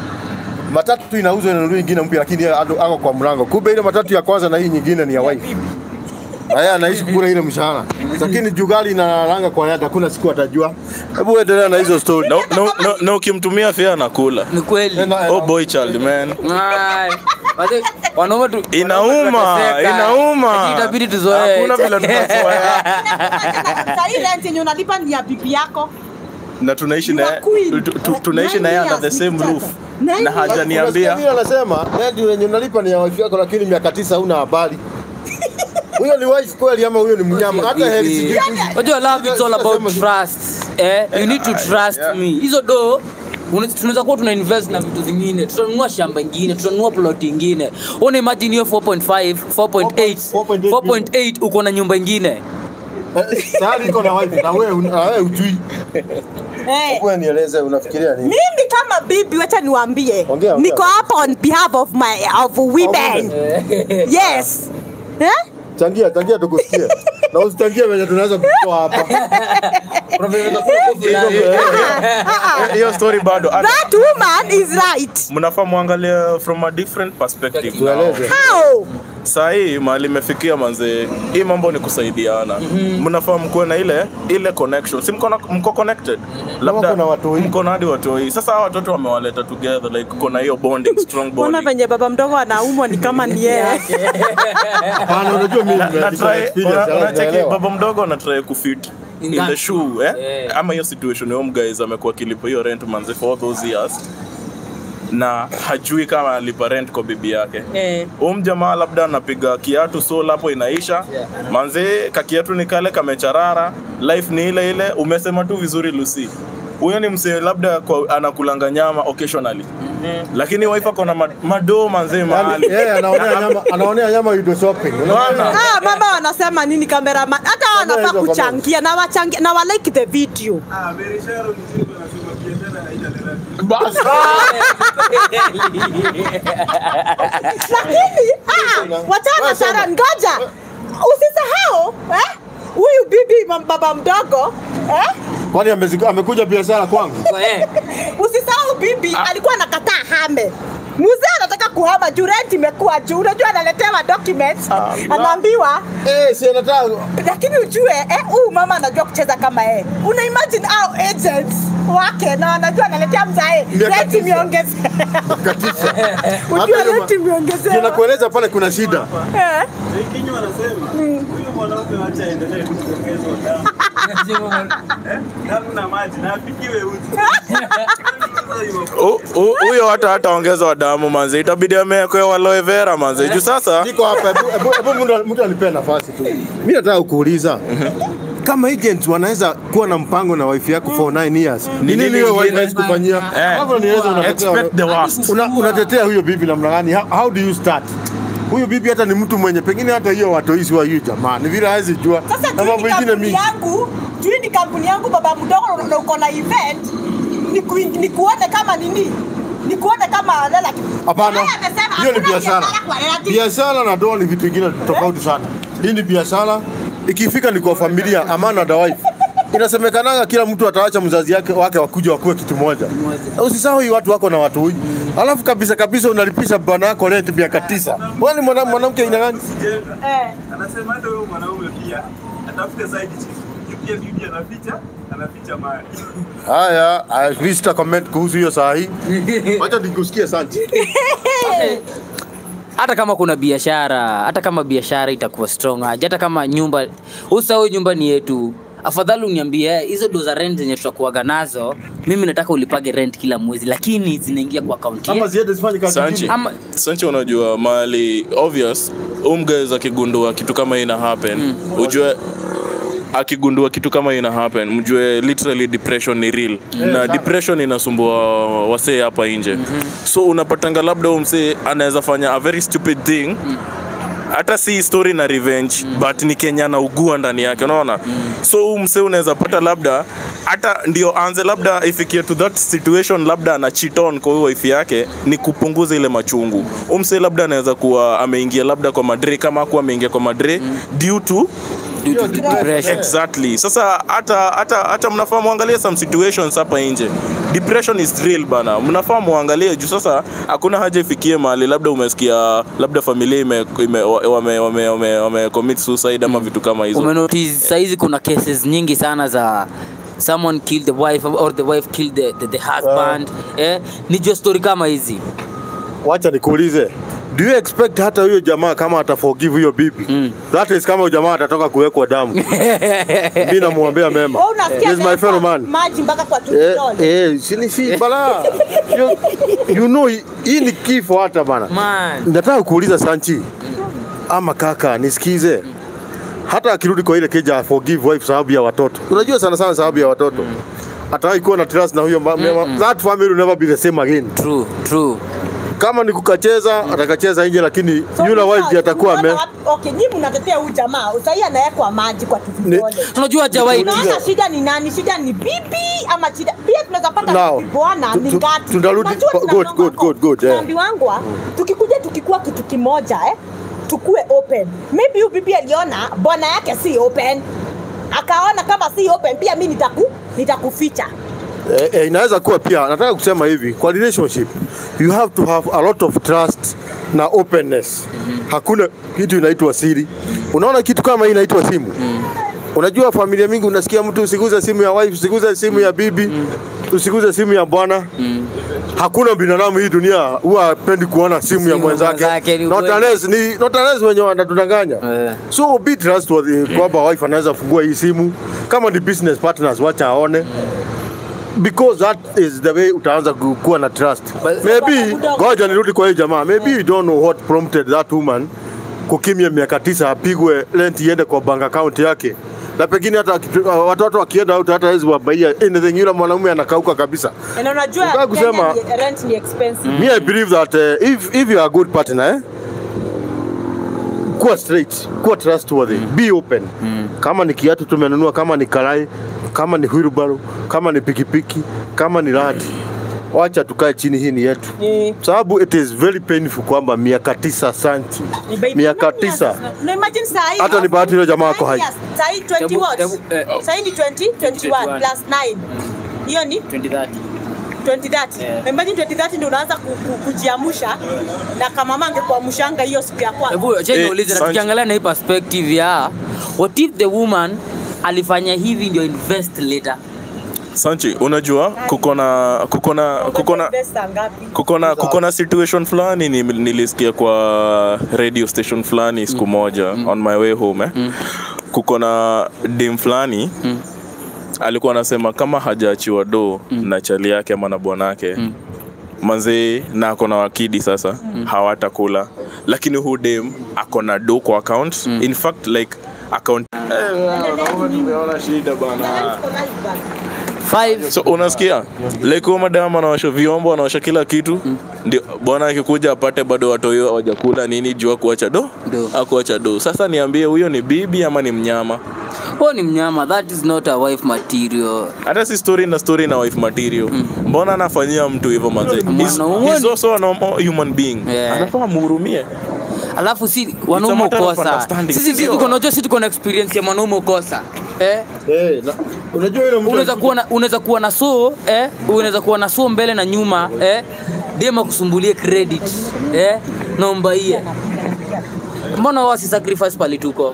Matatu inauzwa na nyingine mpya, lakini ako kwa mlango. Kumbe ile matatu ya kwanza na hii nyingine ni ya wife. Haya anaishi kula ile mshahara. Lakini jugali inalanga kwa yada, hakuna siku atajua. Hebu endelea na hizo story. No no no, no ukimtumia fare anakula. Ni kweli. Oh boy child man. Ai. Wale wanaume tu inauma, inauma. Itabidi tuzoee. Hakuna vile tunazoea. Sasa ile yenye unalipa ni ya bibi yako. Na tunaishi na tunaishi na yeye under the same roof. Na hajaniambia. Mimi anasema ndio yenye unalipa ni ya wife yako, lakini miaka tisa huna habari. Huyo ni wife kweli ama huyo ni mnyama? Hata heri sijui. Unajua love it's all about trust. Eh, you need to trust me. Hizo do tunaweza kuwa tuna invest na vitu vingine, tutanunua shamba lingine, tutanunua plot nyingine. Una imagine hiyo four point five, four point eight, four point eight uko na nyumba nyingine. Sasa iko na wife na wewe wewe ujui. Eh. Wewe nieleze unafikiria nini? Mimi kama bibi wacha niwaambie. Niko hapa on behalf of my of women. Yes. Eh? Changia, changia tukusikie. Na usichangie venye tunaweza kutoa hapa. Hiyo story bado. That woman is right. Mnafaa muangalie from a different perspective. Tueleze. How? Sasa hii mahali imefikia manze, hii mambo ni kusaidiana. Mnafaa mkuwe na ile ile connection. Si mko mko connected. Labda na watu hii. Mko na hadi watu hii. Sasa hawa watoto wamewaleta together like kuna hiyo bonding, strong bonding. Mbona venye baba mdogo anaumwa ni kama ni yeye. Bana unajua mimi unacheki baba mdogo na try kufit in the shoe eh yeah. Ama hiyo situation home guys amekuwa kilipo hiyo rent manze for those years na hajui kama alipa rent kwa bibi yake. Eh. Um jamaa labda anapiga kiatu so hapo inaisha. Yeah. Manze kakiatu ni kale kamecharara, life ni ile ile, umesema tu vizuri Lucy. Huyo ni msee labda kwa anakulanga nyama occasionally. Mm-hmm. Lakini wife ako na madoo manze mahali. Eh, yeah, anaonea nyama, anaonea nyama you do shopping. Unaona? Ah, mama wanasema nini cameraman? Hata wanafaa kuchangia na wachangia na wa like the video. Ah, very sure mzigo anasema kiendana na ile basi. Lakini ah, watana sana ngoja. Usisahau, eh? Huyu bibi baba mdogo, eh? Kwani amekuja biashara kwangu? Usisahau bibi alikuwa anakataa hame. Mzee anataka kuhama juu rent imekuwa juu. Unajua analetewa documents. Ah, anaambiwa eh si anataka lakini ujue eh huyu mama anajua kucheza kama yeye. Una imagine how agents wake na anajua analetea mzae rent imeongezeka. Katisa. Unajua rent imeongezeka. Ninakueleza pale kuna shida. Eh. Kinyo anasema huyu mwanaume acha endelee kuongezwa damu. Eh? Damu na maji na afikiwe uzi. Huyo hata hataongezwa damu manze, itabidi amekwe wa aloe vera manze. Juu sasa niko hapa, hebu mtu mtu anipea nafasi tu. Mimi nataka kuuliza kama agents wanaweza kuwa na mpango na wife yako for nine years. Ni nini hiyo wife hawezi kufanyia? Hapo niweza unatetea. Expect the worst. Unatetea huyo bibi namna gani? How do you start? Huyo bibi hata ni mtu mwenye pengine hata hiyo watoisi wa hiyo jamaa. Ni vile hawezi jua. Na mambo mengine mingi. Yangu, juu ni kampuni yangu baba mdogo na uko na event. Ni, ku, ni kuone kama nini? Ni kuone kama lela. Hapana. Hiyo ni biashara. Biashara na ndoa ni vitu vingine tofauti sana. Hii ni biashara. Ikifika ni kwa familia, amana na wife. Inasemekana kila mtu ataacha mzazi yake wake wakuja wakuwe kitu moja. Usisahau hii watu wako na watu huyu. Alafu kabisa kabisa unalipisha bwana yako rent miaka tisa. Wewe ni mwanamke ina gani? Eh. Anasema ndio huyo mwanaume pia atafute side chick. Pia bibi anaficha, anaficha mali. Haya, I wish to comment kuhusu hiyo saa hii. Acha nikusikie Santi. Hata kama kuna biashara, hata kama biashara itakuwa strong, hata kama nyumba, usahau nyumba ni yetu. Afadhali uniambie hizo do za rent zenye tutakuaga nazo, mimi nataka ulipage rent kila mwezi lakini zinaingia kwa account yetu. Ama ziende zifanye kazi nyingine. Ama Sanchi unajua mali obvious, umgeza kigundua kitu kama ina happen, mm. ujue akigundua kitu kama ina happen, mjue literally depression ni real. Yeah, na depression inasumbua wasee hapa nje. Mm-hmm. So unapatanga labda umse anaweza fanya a very stupid thing. Mm. Hata si story na revenge, mm. but ni Kenya na ugua ndani yake, unaona? Mm. So umse unaweza pata labda hata ndio anze labda ifikie to that situation, labda ana cheat on kwa hiyo wife yake, ni kupunguza ile machungu. Umse labda anaweza kuwa ameingia labda kwa madre, kama kuwa ameingia kwa madre mm. due to due to depression. Exactly. Sasa hata hata hata mnafaa muangalie some situations hapa nje. Depression is real bana. Mnafaa muangalie juu sasa hakuna haja ifikie mahali labda umesikia labda familia ime, ime wame wame wame, wame commit suicide ama vitu kama hizo. Umenotice saizi kuna cases nyingi sana za someone killed the wife or the wife killed the the, the husband. Uh, eh ni just story kama hizi. Wacha nikuulize. Do you expect hata huyo jamaa kama ata forgive huyo bibi? Mm. That is kama huyo jamaa atatoka kuwekwa damu. Mimi namuombea mema. Oh, yes, my fellow man. Maji mpaka kwa tudole. Eh, eh, sini si bala. you, you know hii ni kifo hata bana. Man. Nataka kuuliza Sanchi. Mm. Ama kaka nisikize. Mm. Hata akirudi kwa ile keja forgive wife sababu ya watoto. Unajua sana sana sababu ya watoto. Mm. Hata ikuwa na trust na huyo mm -mm. that family will never be the same again. True, true. Kama ni kukacheza mm. atakacheza nje lakini so, yule wife atakuwa ame okay nyinyi mnatetea huyu jamaa sasa anawekwa maji kwa tudole. Unajua Jawai unaona shida ni nani? Shida ni bibi ama shida pia tunaweza pata bwana ni ngati. Tunarudi good good good good eh. Ndio wangu tukikuja tukikuwa kitu kimoja eh tukue open. Maybe huyu bibi aliona bwana yake si open. Akaona kama si open pia mimi nitaku nitakuficha. Eh, eh, inaweza kuwa pia nataka kusema hivi kwa relationship you have to have a lot of trust na openness. Mm-hmm. Hakuna kitu inaitwa siri. Unaona kitu kama hii inaitwa simu. Mm. Unajua familia mingi unasikia mtu usiguze simu ya wife, usiguze simu ya bibi, mm. usiguze simu ya bwana. Mm. Hakuna binadamu hii dunia huwa hapendi kuona simu, simu ya mwenzake. Not unless ni not unless wenye wanatudanganya. Yeah. So be trustworthy kwamba wife anaweza fungua hii simu kama ni business partners wacha aone. Mm. Because that is the way utaanza kuwa na trust. But maybe ngoja nirudi kwa hii jamaa. Maybe you don't know what prompted that woman kukimia miaka tisa apigwe rent iende kwa bank account yake. Na pengine hata watoto wakienda au hata hizo wabaia anything yule mwanamume anakauka kabisa. Na unajua kusema rent ni expensive. Me I believe that uh, if if you are a good partner eh kuwa straight, kuwa trustworthy, mm. be open. Mm. Kama ni kiatu tumenunua, kama ni karai, kama ni wheelbarrow, kama ni pikipiki, kama ni radi, wacha tukae chini, hii ni yetu. Yeah. Sababu it is very painful kwamba miaka tisa Santi. Miaka tisa. No imagine sahi. Hata ni bahati ile jamaa wako hai. Sahi twenty what? Sahi ni twenty, twenty-one plus nine. Hiyo ni twenty thirty. twenty thirty. Yeah. Imagine twenty thirty ndio unaanza ku, ku, kujiamusha na kama mama angekuamshanga hiyo siku ya kwanza. Hebu acha Eh, niulize, na Sanch- tukiangalia na hii perspective ya what if the woman alifanya hivi ndio invest later? Sanchi, unajua kukona kukona kukona Pesa ngapi? kukona kukona situation fulani ni- nilisikia kwa radio station fulani siku moja mm. on my way home eh. mm. kukona dem fulani mm. alikuwa anasema kama hajaachiwa do mm. na chali yake ama na bwanake mm. manze na akona wakidi sasa mm. hawatakula, lakini hu dem akona do kwa account mm. in fact like account eh, shida bana. Five. So unasikia like huyo madam anaosha vyombo, anaosha kila kitu mm. ndio bwana akikuja apate bado watoyo hawajakula nini, jua kuacha do, Do. akuacha do. Sasa niambie huyo ni bibi ama ni mnyama? Huo ni mnyama, that is not a wife material. Hata si story na story na wife material mm. mbona anafanyia mtu hivyo manze? He's, Mwana- he's also a normal human being Yeah. anafaa muhurumie. Alafu si wanaume matter of ukosa. understanding. Sisi sisi tuko najua sisi tuko na experience ya mwanaume ukosa. Eh? Eh, na- unajua ile mtu Unaweza kuwa na unaweza kuwa na so eh, unaweza kuwa na so mbele na nyuma eh, dema kusumbulie credit eh, naomba iye. Mbona wasi sacrifice pale tuko?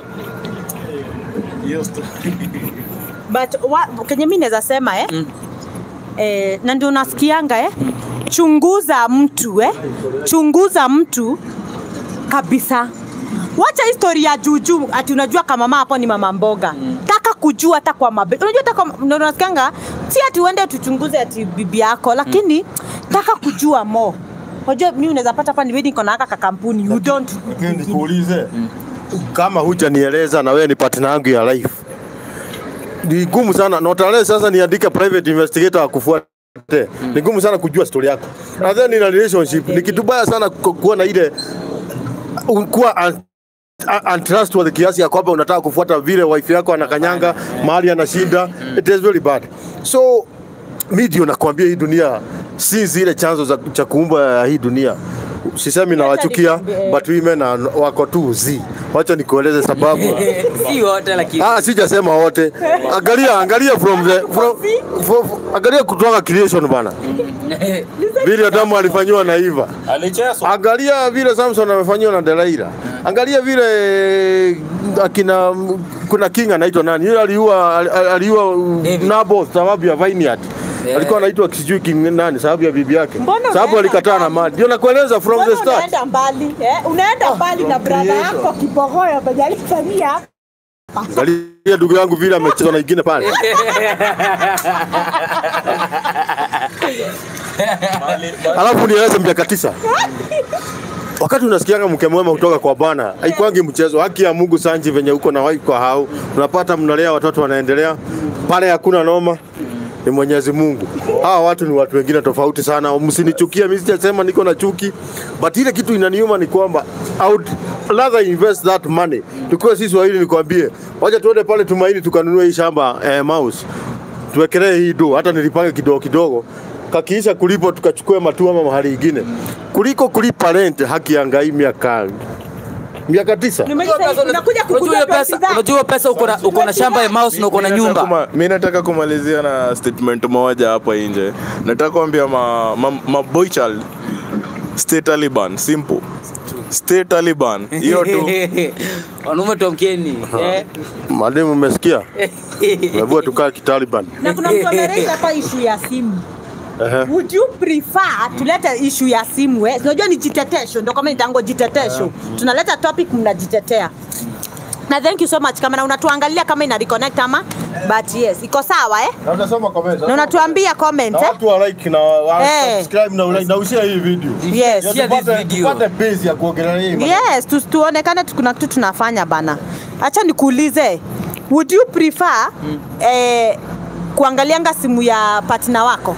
But wa, kenye mimi naweza sema eh, mm. eh na ndio unasikianga eh, mm. chunguza mtu eh, chunguza mtu kabisa. Wacha historia ya juju ati unajua kama mama hapo ni mama mboga. Mm. Taka kujua hata kwa mabe. Unajua hata kwa ndio unasikianga si ati uende tuchunguze ati bibi yako, lakini mm. taka kujua mo. Unajua mimi unaweza pata hapa ni wedding kona haka kampuni you don't. Lakini nikuulize mm. kama hujanieleza na wewe ni partner yangu ya life, ni gumu sana na utale sasa niandike private investigator akufuate. Mm. Ni gumu sana kujua story yako. Na then in a relationship ni kitu baya sana ku- kuwa na ile kuwa un- un- untrustworthy kiasi ya kwamba unataka kufuata vile wife yako anakanyanga mahali anashinda. It is very bad. So mimi ndio nakwambia hii dunia si zile chanzo za cha kuumba hii dunia. Sisemi nawachukia but women are- wako tu zi. Wacha nikueleze sababu. Si wote lakini. Ah, sijasema wote. Angalia, angalia from the from, from, angalia kutoka creation bana. Vile Adamu alifanywa na Eva. Alichezwa. Angalia vile Samson amefanywa na Delaila. Angalia vile akina kuna king anaitwa nani? Yule aliua aliua Naboth sababu ya vineyard. Yeah. Alikuwa anaitwa sijui king nani sababu ya bibi yake. Mbona Sababu unaenda alikataa na mbali? mali. Ndio nakueleza from the Mbona start. unaenda mbali eh? Unaenda mbali na brother yako kibogoyo bajalifanyia. Angalia ndugu yangu vile amecheza na ingine pale. Alafu nieleze miaka tisa. Wakati unasikianga mke mwema kutoka kwa Bwana, haikwangi mchezo. Haki ya Mungu Sanji venye uko na wife kwa hao, unapata mnalea watoto wanaendelea. Pale hakuna noma. Ni Mwenyezi Mungu. Hawa watu ni watu wengine tofauti sana. Msinichukie, mimi sijasema niko na chuki. But ile kitu inaniuma ni kwamba I would rather invest that money. Tukue sisi Swahili nikwambie. Wacha tuende pale Tumaini tukanunue hii shamba eh, mouse. Tuwekelee hii do, hata nilipange kidogo kidogo. Kakiisha kulipo tukachukue matua ama mahali ingine. Kuliko kulipa rent haki ya ngai miaka miaka tisa. Unakuja Unajua kukuja hiyo pesa, unajua hiyo pesa uko na uko na shamba ya mouse na uko na nyumba. Mimi nataka kumalizia na statement moja hapa nje. Nataka kuambia ma, ma, ma boy child stay Taliban, simple. Stay Taliban. Hiyo tu. Wanaume tomkeni. Eh. Mwalimu umesikia? Wewe tukaa kitaliban. Na kuna mtu ameleta hapa issue ya simu. Uh-huh. Would you prefer tulete issue ya simu eh? Unajua ni jitetesho, ndio kama nitango jitetesho. Tunaleta topic mnajitetea. Na thank you so much kama na unatuangalia kama ina reconnect ama but yes, iko sawa eh? Na unasoma comment. Na unatuambia comment Na eh? watu wa like na wa Eh. subscribe na like na ushare hii video. Yes. Ya Share this tupate- video. Tupate page ya kuongelea hii. Yes, tu, tuonekane tu- kuna kitu tunafanya bana. Acha nikuulize. Would you prefer mm. eh, kuangalianga simu ya partner wako?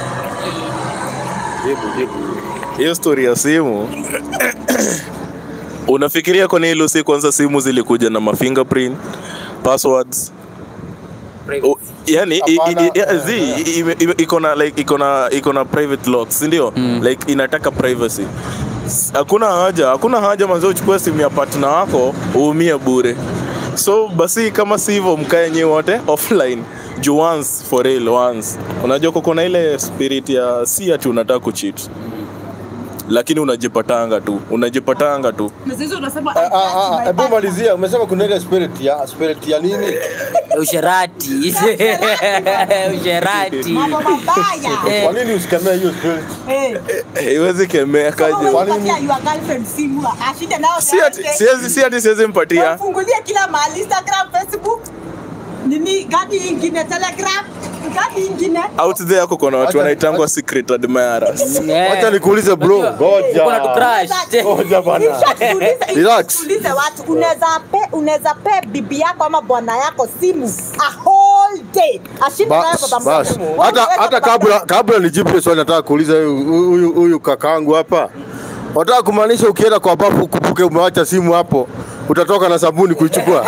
Hiyo story ya simu unafikiria kwa nini Lucy kwanza simu zilikuja na ma fingerprint, passwords? O, yani i- i- i- ya- zi i- i- iko na like iko na iko na private locks, si ndio? Mm. Like inataka privacy. S- Hakuna haja, hakuna haja manzo uchukue simu ya partner wako uumie bure. So basi kama si hivyo mkae nyewe wote offline. Ju once for real once. Unajua kuna ile spirit ya si ati unataka kucheat. Lakini unajipatanga tu, unajipatanga tu. Mzizo unasema Ah ah, hebu malizia, umesema kuna ile spirit ya spirit ya nini? Usherati. Usherati. mambo mabaya. Kwa nini usikemea hiyo spirit? Eh. Haiwezi kemea kaje. Kwa nini your girlfriend simu ashinde nao? Si ati siwezi si ati siwezi mpatia. Fungulia kila mahali Instagram, Facebook. Nini gadi ingine Telegram? Gadi ingine. Out there kuna watu wanaitangwa secret admirers. Wacha nikuulize bro, ngoja. Kuna tu crush. Ngoja bana. Relax. Tuulize watu, unaweza pe unaweza pe bibi yako ama bwana yako simu a whole day. Ashinde nayo baba Bas. mmoja. Hata hata kabla kabla nijibu swali nataka kuuliza huyu huyu kakaangu hapa. Wataka kumaanisha ukienda kwa bafu kupuke umeacha simu hapo utatoka na sabuni kuichukua?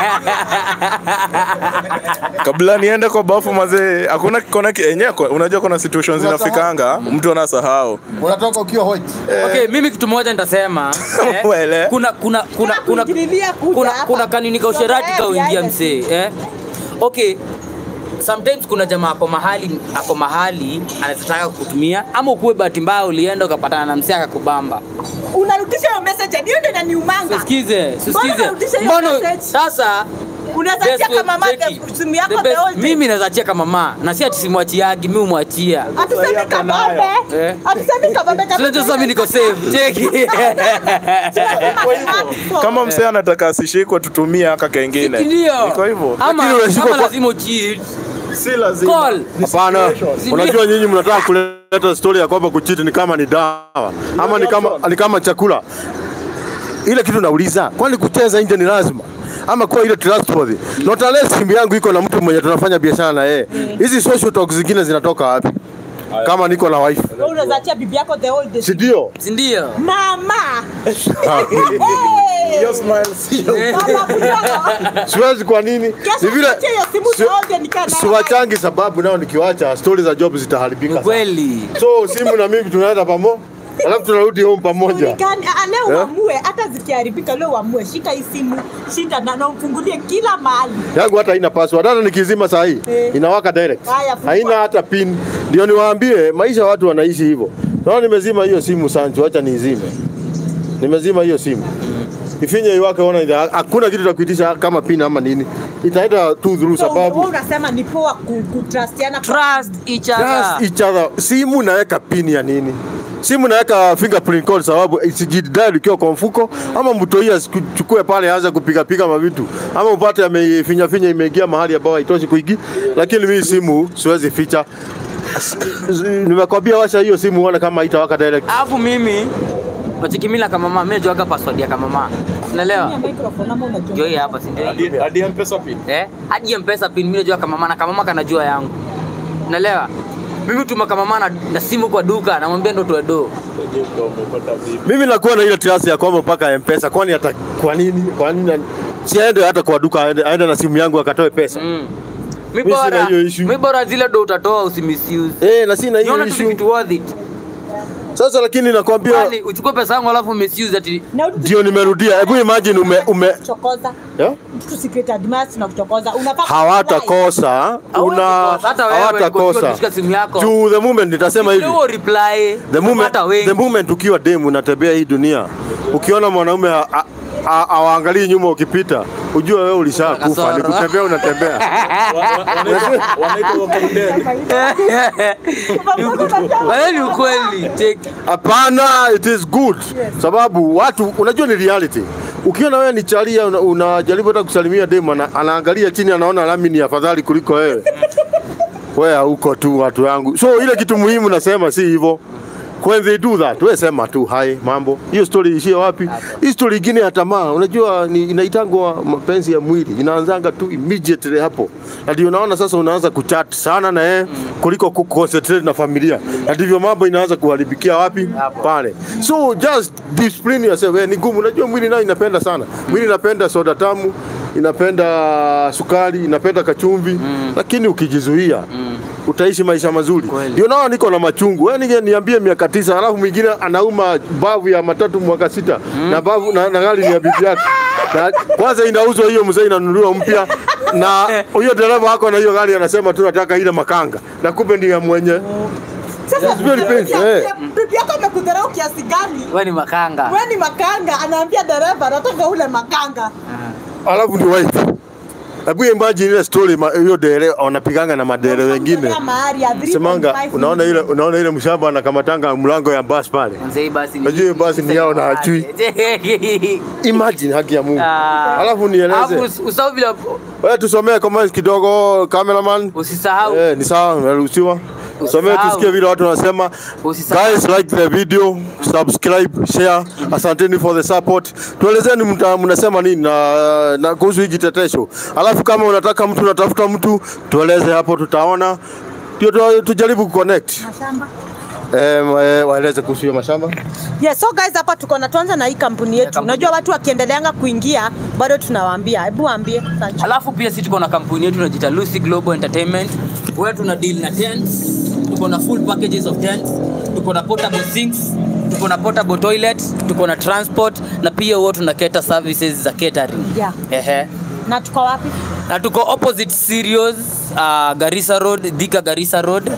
Kabla niende kwa bafu mazee, hakuna kona yenyewe. Unajua kuna situations zinafikanga mtu anasahau. Unatoka ukiwa hoi. Okay, mimi kitu moja nitasema Wele. eh, kuna kuna kuna kuna kuna kuna kanuni ka usherati ka uingia msee eh. Okay, sometimes kuna jamaa ako mahali ako mahali anataka kukutumia, ama ukuwe bahati mbaya ulienda ukapatana na msee akakubamba, unarudisha hiyo message, ndio ndio inaniumanga. Sikize, sikize. unarudisha hiyo Mbona message? sasa Unaweza best achia way- kama mama cheki. simu yako The the best- whole day. mimi naweza achia kama mama na si ati simwachiagi, mimi umwachia. Atuseme kabambe. Eh. Atuseme kabambe. Sasa sasa mimi niko safe. Cheki. Kama msee anataka asishikwe tutumie haka kengine. Ndio. Niko hivyo. Ama Lakini unashikwa kama kwa- lazima ucheat. Si lazima. Call. Hapana. Unajua nyinyi mnataka kuleta story ya kwamba kucheat ni kama ni dawa ama ni kama ni kama chakula. Ile kitu nauliza, kwani kucheza nje ni lazima? Ama kwa ile trustworthy? Not unless simu yangu iko na mtu mwenye tunafanya biashara na yeye. Hizi social talks zingine zinatoka wapi? Kama niko na wife. Wewe unaweza achia bibi yako the whole day. Si ndio? Si ndio? Mama. Your smile. Mama kutoka. Siwezi kwa nini? Ni vile Achia hiyo simu the whole day nikana. siwachangi sababu nao nikiwacha stories za job zitaharibika sana. Kweli. So simu na mimi tunaenda pamoja. Alafu tunarudi home pamoja. Ulikani, ah, leo uamue hata zikiharibika leo uamue shika hii simu, shinda na na ufungulie kila mahali. Yangu hata haina password. Hata nikizima saa hii Eh. inawaka direct. Haya, fungua. Haina hata pin. Ndio niwaambie maisha watu wanaishi hivyo. Naona nimezima hiyo simu Sancho, acha niizime. Nimezima hiyo simu. Ifinye iwake ona ida, hakuna kitu cha kuitisha kama pin ama nini. Itaenda tu through So, sababu wewe unasema ni poa ku, ku trustiana. Trust each other. just each other. Simu naweka pin ya nini? Simu naweka fingerprint code sababu isijidai ukiwa kwa mfuko ama mtu hiyo asichukue pale aanze kupiga piga mavitu ama upate amefinya finya imeingia mahali ambapo haitoshi kuingia. Lakini mimi simu siwezi ficha. Nimekwambia washa hiyo simu uone kama haitawaka direct. Alafu mimi wachikimila kama mama, mimi najuaga password ya kama mama. Unaelewa? Microphone ama unajua. Ndio hii hapa, si ndio? Hadi hadi M-Pesa pin. Eh? Hadi M-Pesa pin mimi najua kama mama na kama mama kanajua yangu. Unaelewa? Mimi tuma kama mama na, na simu kwa duka namwambia ndo toe do. Mimi nakuwa na ile trust ya kwamba mpaka M-Pesa, kwani hata kwa nini? Kwa nini siende hata kwa duka aende, aende na simu yangu akatoe pesa? Mm. Mimi Mimi sina bora hiyo issue. mimi bora zile do utatoa usimisuse. Eh, na sina hiyo Niona tu issue. kitu worth it. Sasa lakini nakwambia Kwani uchukue pesa yangu alafu misuse ati Na ndio nimerudia. Hebu imagine ume ume chokoza. yeah? Mtu secret admirer na kuchokoza. Unafaa hawatakosa una hata wewe hawatakosa ukishika simu yako. to the moment nitasema hivi Leo reply. the moment hata wengi. the moment ukiwa dem unatembea hii dunia ukiona mwanaume ha- ha- ha- hawaangalii nyuma ukipita ujue wewe ulishakufa, Kasoro. ni kutembea unatembea. Wanaitwa walking dead. Wewe ni ukweli. Take. Hapana, it is good sababu watu unajua ni reality. Ukiona wewe ni chalia una- unajaribu hata kusalimia dem ana, anaangalia chini anaona lami ni afadhali kuliko wewe. Wewe huko tu watu wangu. So ile kitu muhimu nasema si hivyo. When they do that, wewe sema tu hai mambo. Hiyo story ishie wapi? Hii story nyingine ya tamaa, unajua ni inaitangwa mapenzi ya mwili. Inaanzanga tu immediately hapo. Na ndio unaona sasa unaanza kuchat sana na yeye kuliko kuconcentrate na familia. Na ndivyo mambo inaanza kuharibikia wapi? Pale. So just discipline yourself. Wewe ni ngumu, unajua mwili nayo inapenda sana. Mwili inapenda soda tamu, inapenda sukari, inapenda kachumvi, mm. lakini ukijizuia mm. utaishi maisha mazuri. Ndio nao niko na machungu. Wewe ninge niambie miaka tisa alafu mwingine anauma bavu ya matatu mwaka sita mm. na bavu na, na gari ni ya bibi yake. Na kwanza inauzwa hiyo mzee inanunuliwa mpya na huyo dereva wako na hiyo gari anasema tu nataka ile makanga. Na kumbe ndiye mwenye. Sasa very painful, eh. bibi yako amekudharau kiasi gani? Wewe ni makanga. Wewe ni makanga, anaambia dereva nataka ule makanga. Alafu ndio wife. Hebu imagine ile story hiyo dere wanapiganga na madere wengine. Semanga unaona ile unaona ile mshamba anakamatanga mlango ya bus pale. Mzee basi ni. Unajua basi ni yao na hajui. Imagine haki ya Mungu. Alafu nieleze. Alafu usahau vile wewe tusomee comments kidogo cameraman. Usisahau. Eh, ni sawa unaruhusiwa. Somee tusikie vile watu wanasema. Guys, like the video, subscribe, share. Asanteni for the support. Tuelezeni mnasema nini na, na kuhusu hii tetesho. Alafu kama unataka mtu unatafuta mtu, tueleze hapo tutaona. Ndio tujaribu kuconnect. Mashamba. Eh, waeleze kuhusu hiyo mashamba. Yes, so guys hapa tuko na tuanza na hii kampuni yetu. Unajua watu wakiendeleanga kuingia bado tunawaambia. Hebu waambie Sancho. Alafu pia sisi tuko na kampuni yetu inajiita Lucy Global Entertainment. Wewe tuna deal na tents. Tuko na full packages of tents, tuko na portable sinks, tuko na portable toilet, tuko na transport na pia huwa tuna cater services za catering. Yeah. Ehe. Na tuko wapi? Na tuko opposite Sirius, uh, Garissa Road, Thika Garissa Road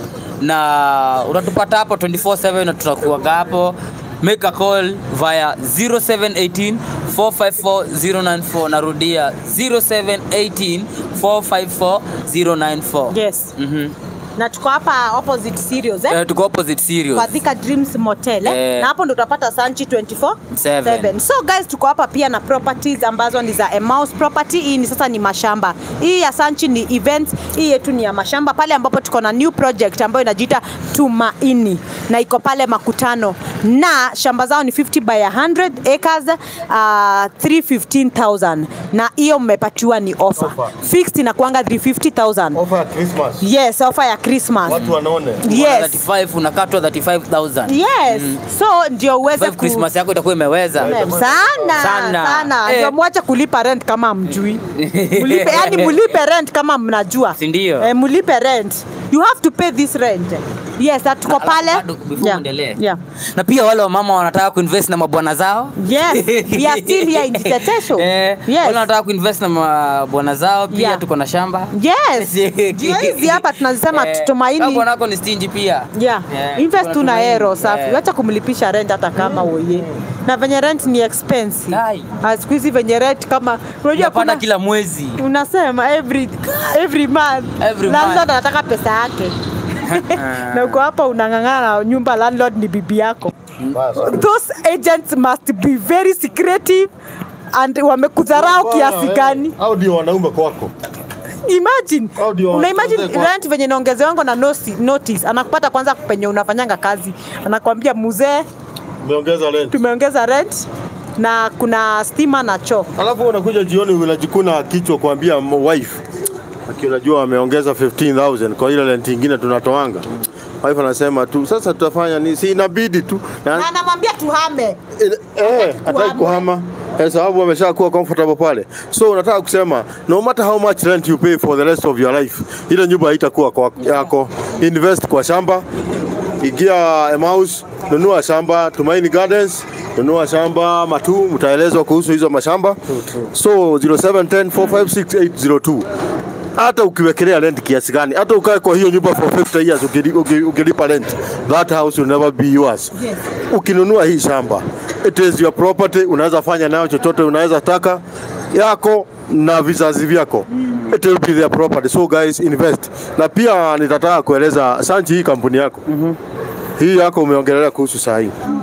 na unatupata hapo twenty-four seven na tutakuwa hapo. Make a call via zero seven one eight four five four zero nine four. Narudia zero seven one eight four five four zero nine four. Yes. Mhm. Na tuko hapa opposite Sirius eh? Eh, tuko opposite Sirius. Kwa Thika Dreams Motel eh? Eh. Na hapo ndo utapata Sanchi twenty-four seven. So guys tuko hapa pia na properties ambazo ni za Emmaus property. Hii ni sasa ni mashamba. Hii ya Sanchi ni events, hii yetu ni ya mashamba pale ambapo tuko na new project ambayo inajiita Tumaini na iko pale Makutano. Na shamba zao ni fifty by one hundred acres, uh, three hundred fifteen thousand. Na hiyo mmepatiwa ni offer. Offer. Fixed inakuanga three hundred fifty thousand. Offer ya Christmas. Yes, offer ya Christmas. Watu wanaone. Yes. thirty-five unakatwa thirty-five thousand. Yes. Mm. So ndio uweze ku... Christmas yako itakuwa imeweza. Sana. Sana. Sana. Eh. Ndio mwache kulipa rent kama mjui. Mulipe yani mulipe rent kama mnajua. Si ndio? Eh, mulipe rent. You have to pay this rent. Yes, tuko pale. Yeah. Yeah. Na pia wale wamama wanataka kuinvest na mabwana zao. Yes. We are still here in Tetesho. Eh, yes. Wale wanataka kuinvest na mabwana zao pia yeah. Tuko na shamba. Yes. Hizi hapa tunasema eh, Tumaini. Bwana wako ni stingy pia. Yeah. Yeah. Invest tuna hero safi. Yeah. Acha kumlipisha rent hata kama mm. Oye. Na venye rent ni expensive. Siku hizi venye rent kama unajua kuna kila mwezi. Unasema every every month. Every landlord anataka pesa yake. Na uko hapa unang'ang'ana nyumba landlord ni bibi yako. Those agents must be very secretive and wamekudharau kiasi gani? Au ndio wanaume kwako? Imagine. Una imagine rent venye naongeze wangu na notice. Anakupata kwanza penye unafanyanga kazi. Anakuambia mzee tumeongeza rent. Tumeongeza rent na kuna stima na choo. Alafu unakuja jioni unajikuna kichwa kuambia wife. Akijua ameongeza fifteen thousand kwa ile rent nyingine tunatoanga. Wife anasema tu sasa tutafanya nini? Si inabidi tu. Na anamwambia tuhame. Eh, hataki kuhama. Eh, sababu ameshakuwa comfortable pale. So unataka kusema no matter how much rent you pay for the rest of your life, ile nyumba haitakuwa kwa yako. Invest kwa shamba. Igia Emmaus, nunua shamba Tumaini Gardens, nunua shamba Matu, mtaelezwa kuhusu hizo mashamba. So zero seven one zero four five six eight zero two. Hata ukiwekelea rent kiasi gani, hata ukae kwa hiyo nyumba for fifty years ukilipa rent, that house will never be yours. Yes. Ukinunua hii shamba, it is your property, unaweza fanya nayo chochote unaweza taka yako na vizazi vyako. Mm. It will be their property. So guys, invest. Na pia nitataka kueleza Sanchi hii kampuni yako. Mhm. Hii yako umeongelea kuhusu saa hii. Mm.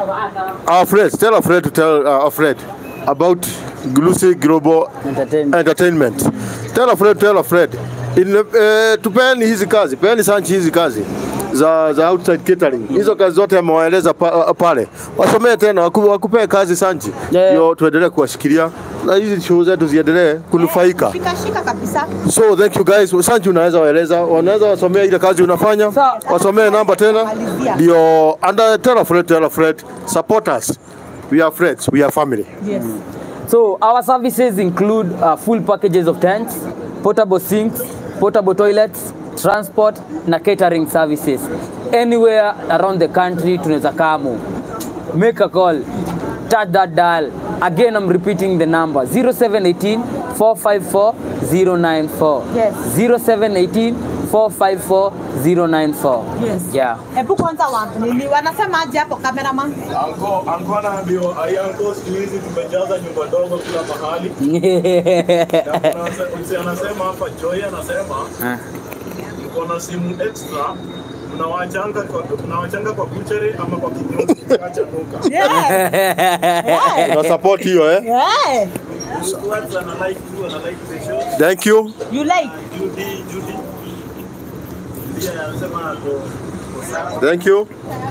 Our friends, tell our friend to tell uh, our friend about Lucy Global Entertainment. Entertainment. Tell a friend, tell a friend. In uh, tupeni hizi kazi, peni Sanchi hizi kazi za za outside catering. Hizo kazi zote amewaeleza pa, pale. Wasomee tena wakupee kazi Sanchi. Yeah. Yo tuendelee kuwashikilia na hizi show zetu ziendelee kunufaika. Shika shika kabisa. So thank you guys. Sanchi unaweza waeleza, wanaweza wasomea ile kazi unafanya. So, wasomee namba tena. Ndio under tell a friend, tell a friend. Support us. We are friends, we are family. Yes. So our services include uh, full packages of tents, portable sinks, portable toilets, transport na catering services. Anywhere around the country tunaweza kamo. Make a call, touch that dial, Again, I'm repeating the number zero seven one eight, four five four, zero nine four. Yes. zero seven one eight, four five four, zero nine four. Yes. Yeah. Hebu kwanza wa- nini wanasema aje hapo cameraman? Anko, anko anaambiwa, ai anko siku hizi tumejaza nyumba ndogo kila mahali. Na kuna mse anasema hapa, Joy anasema, mko na simu extra, mnawachanga kwa mnawachanga kwa butchery ama kwa kinyozi kiacha duka. Yeah. Yeah. Na support hiyo eh. Yeah. Watu wana like tu, wana like the show. Thank you. You like? Judy, Judy. Pia anasema ako ako sawa. Thank you.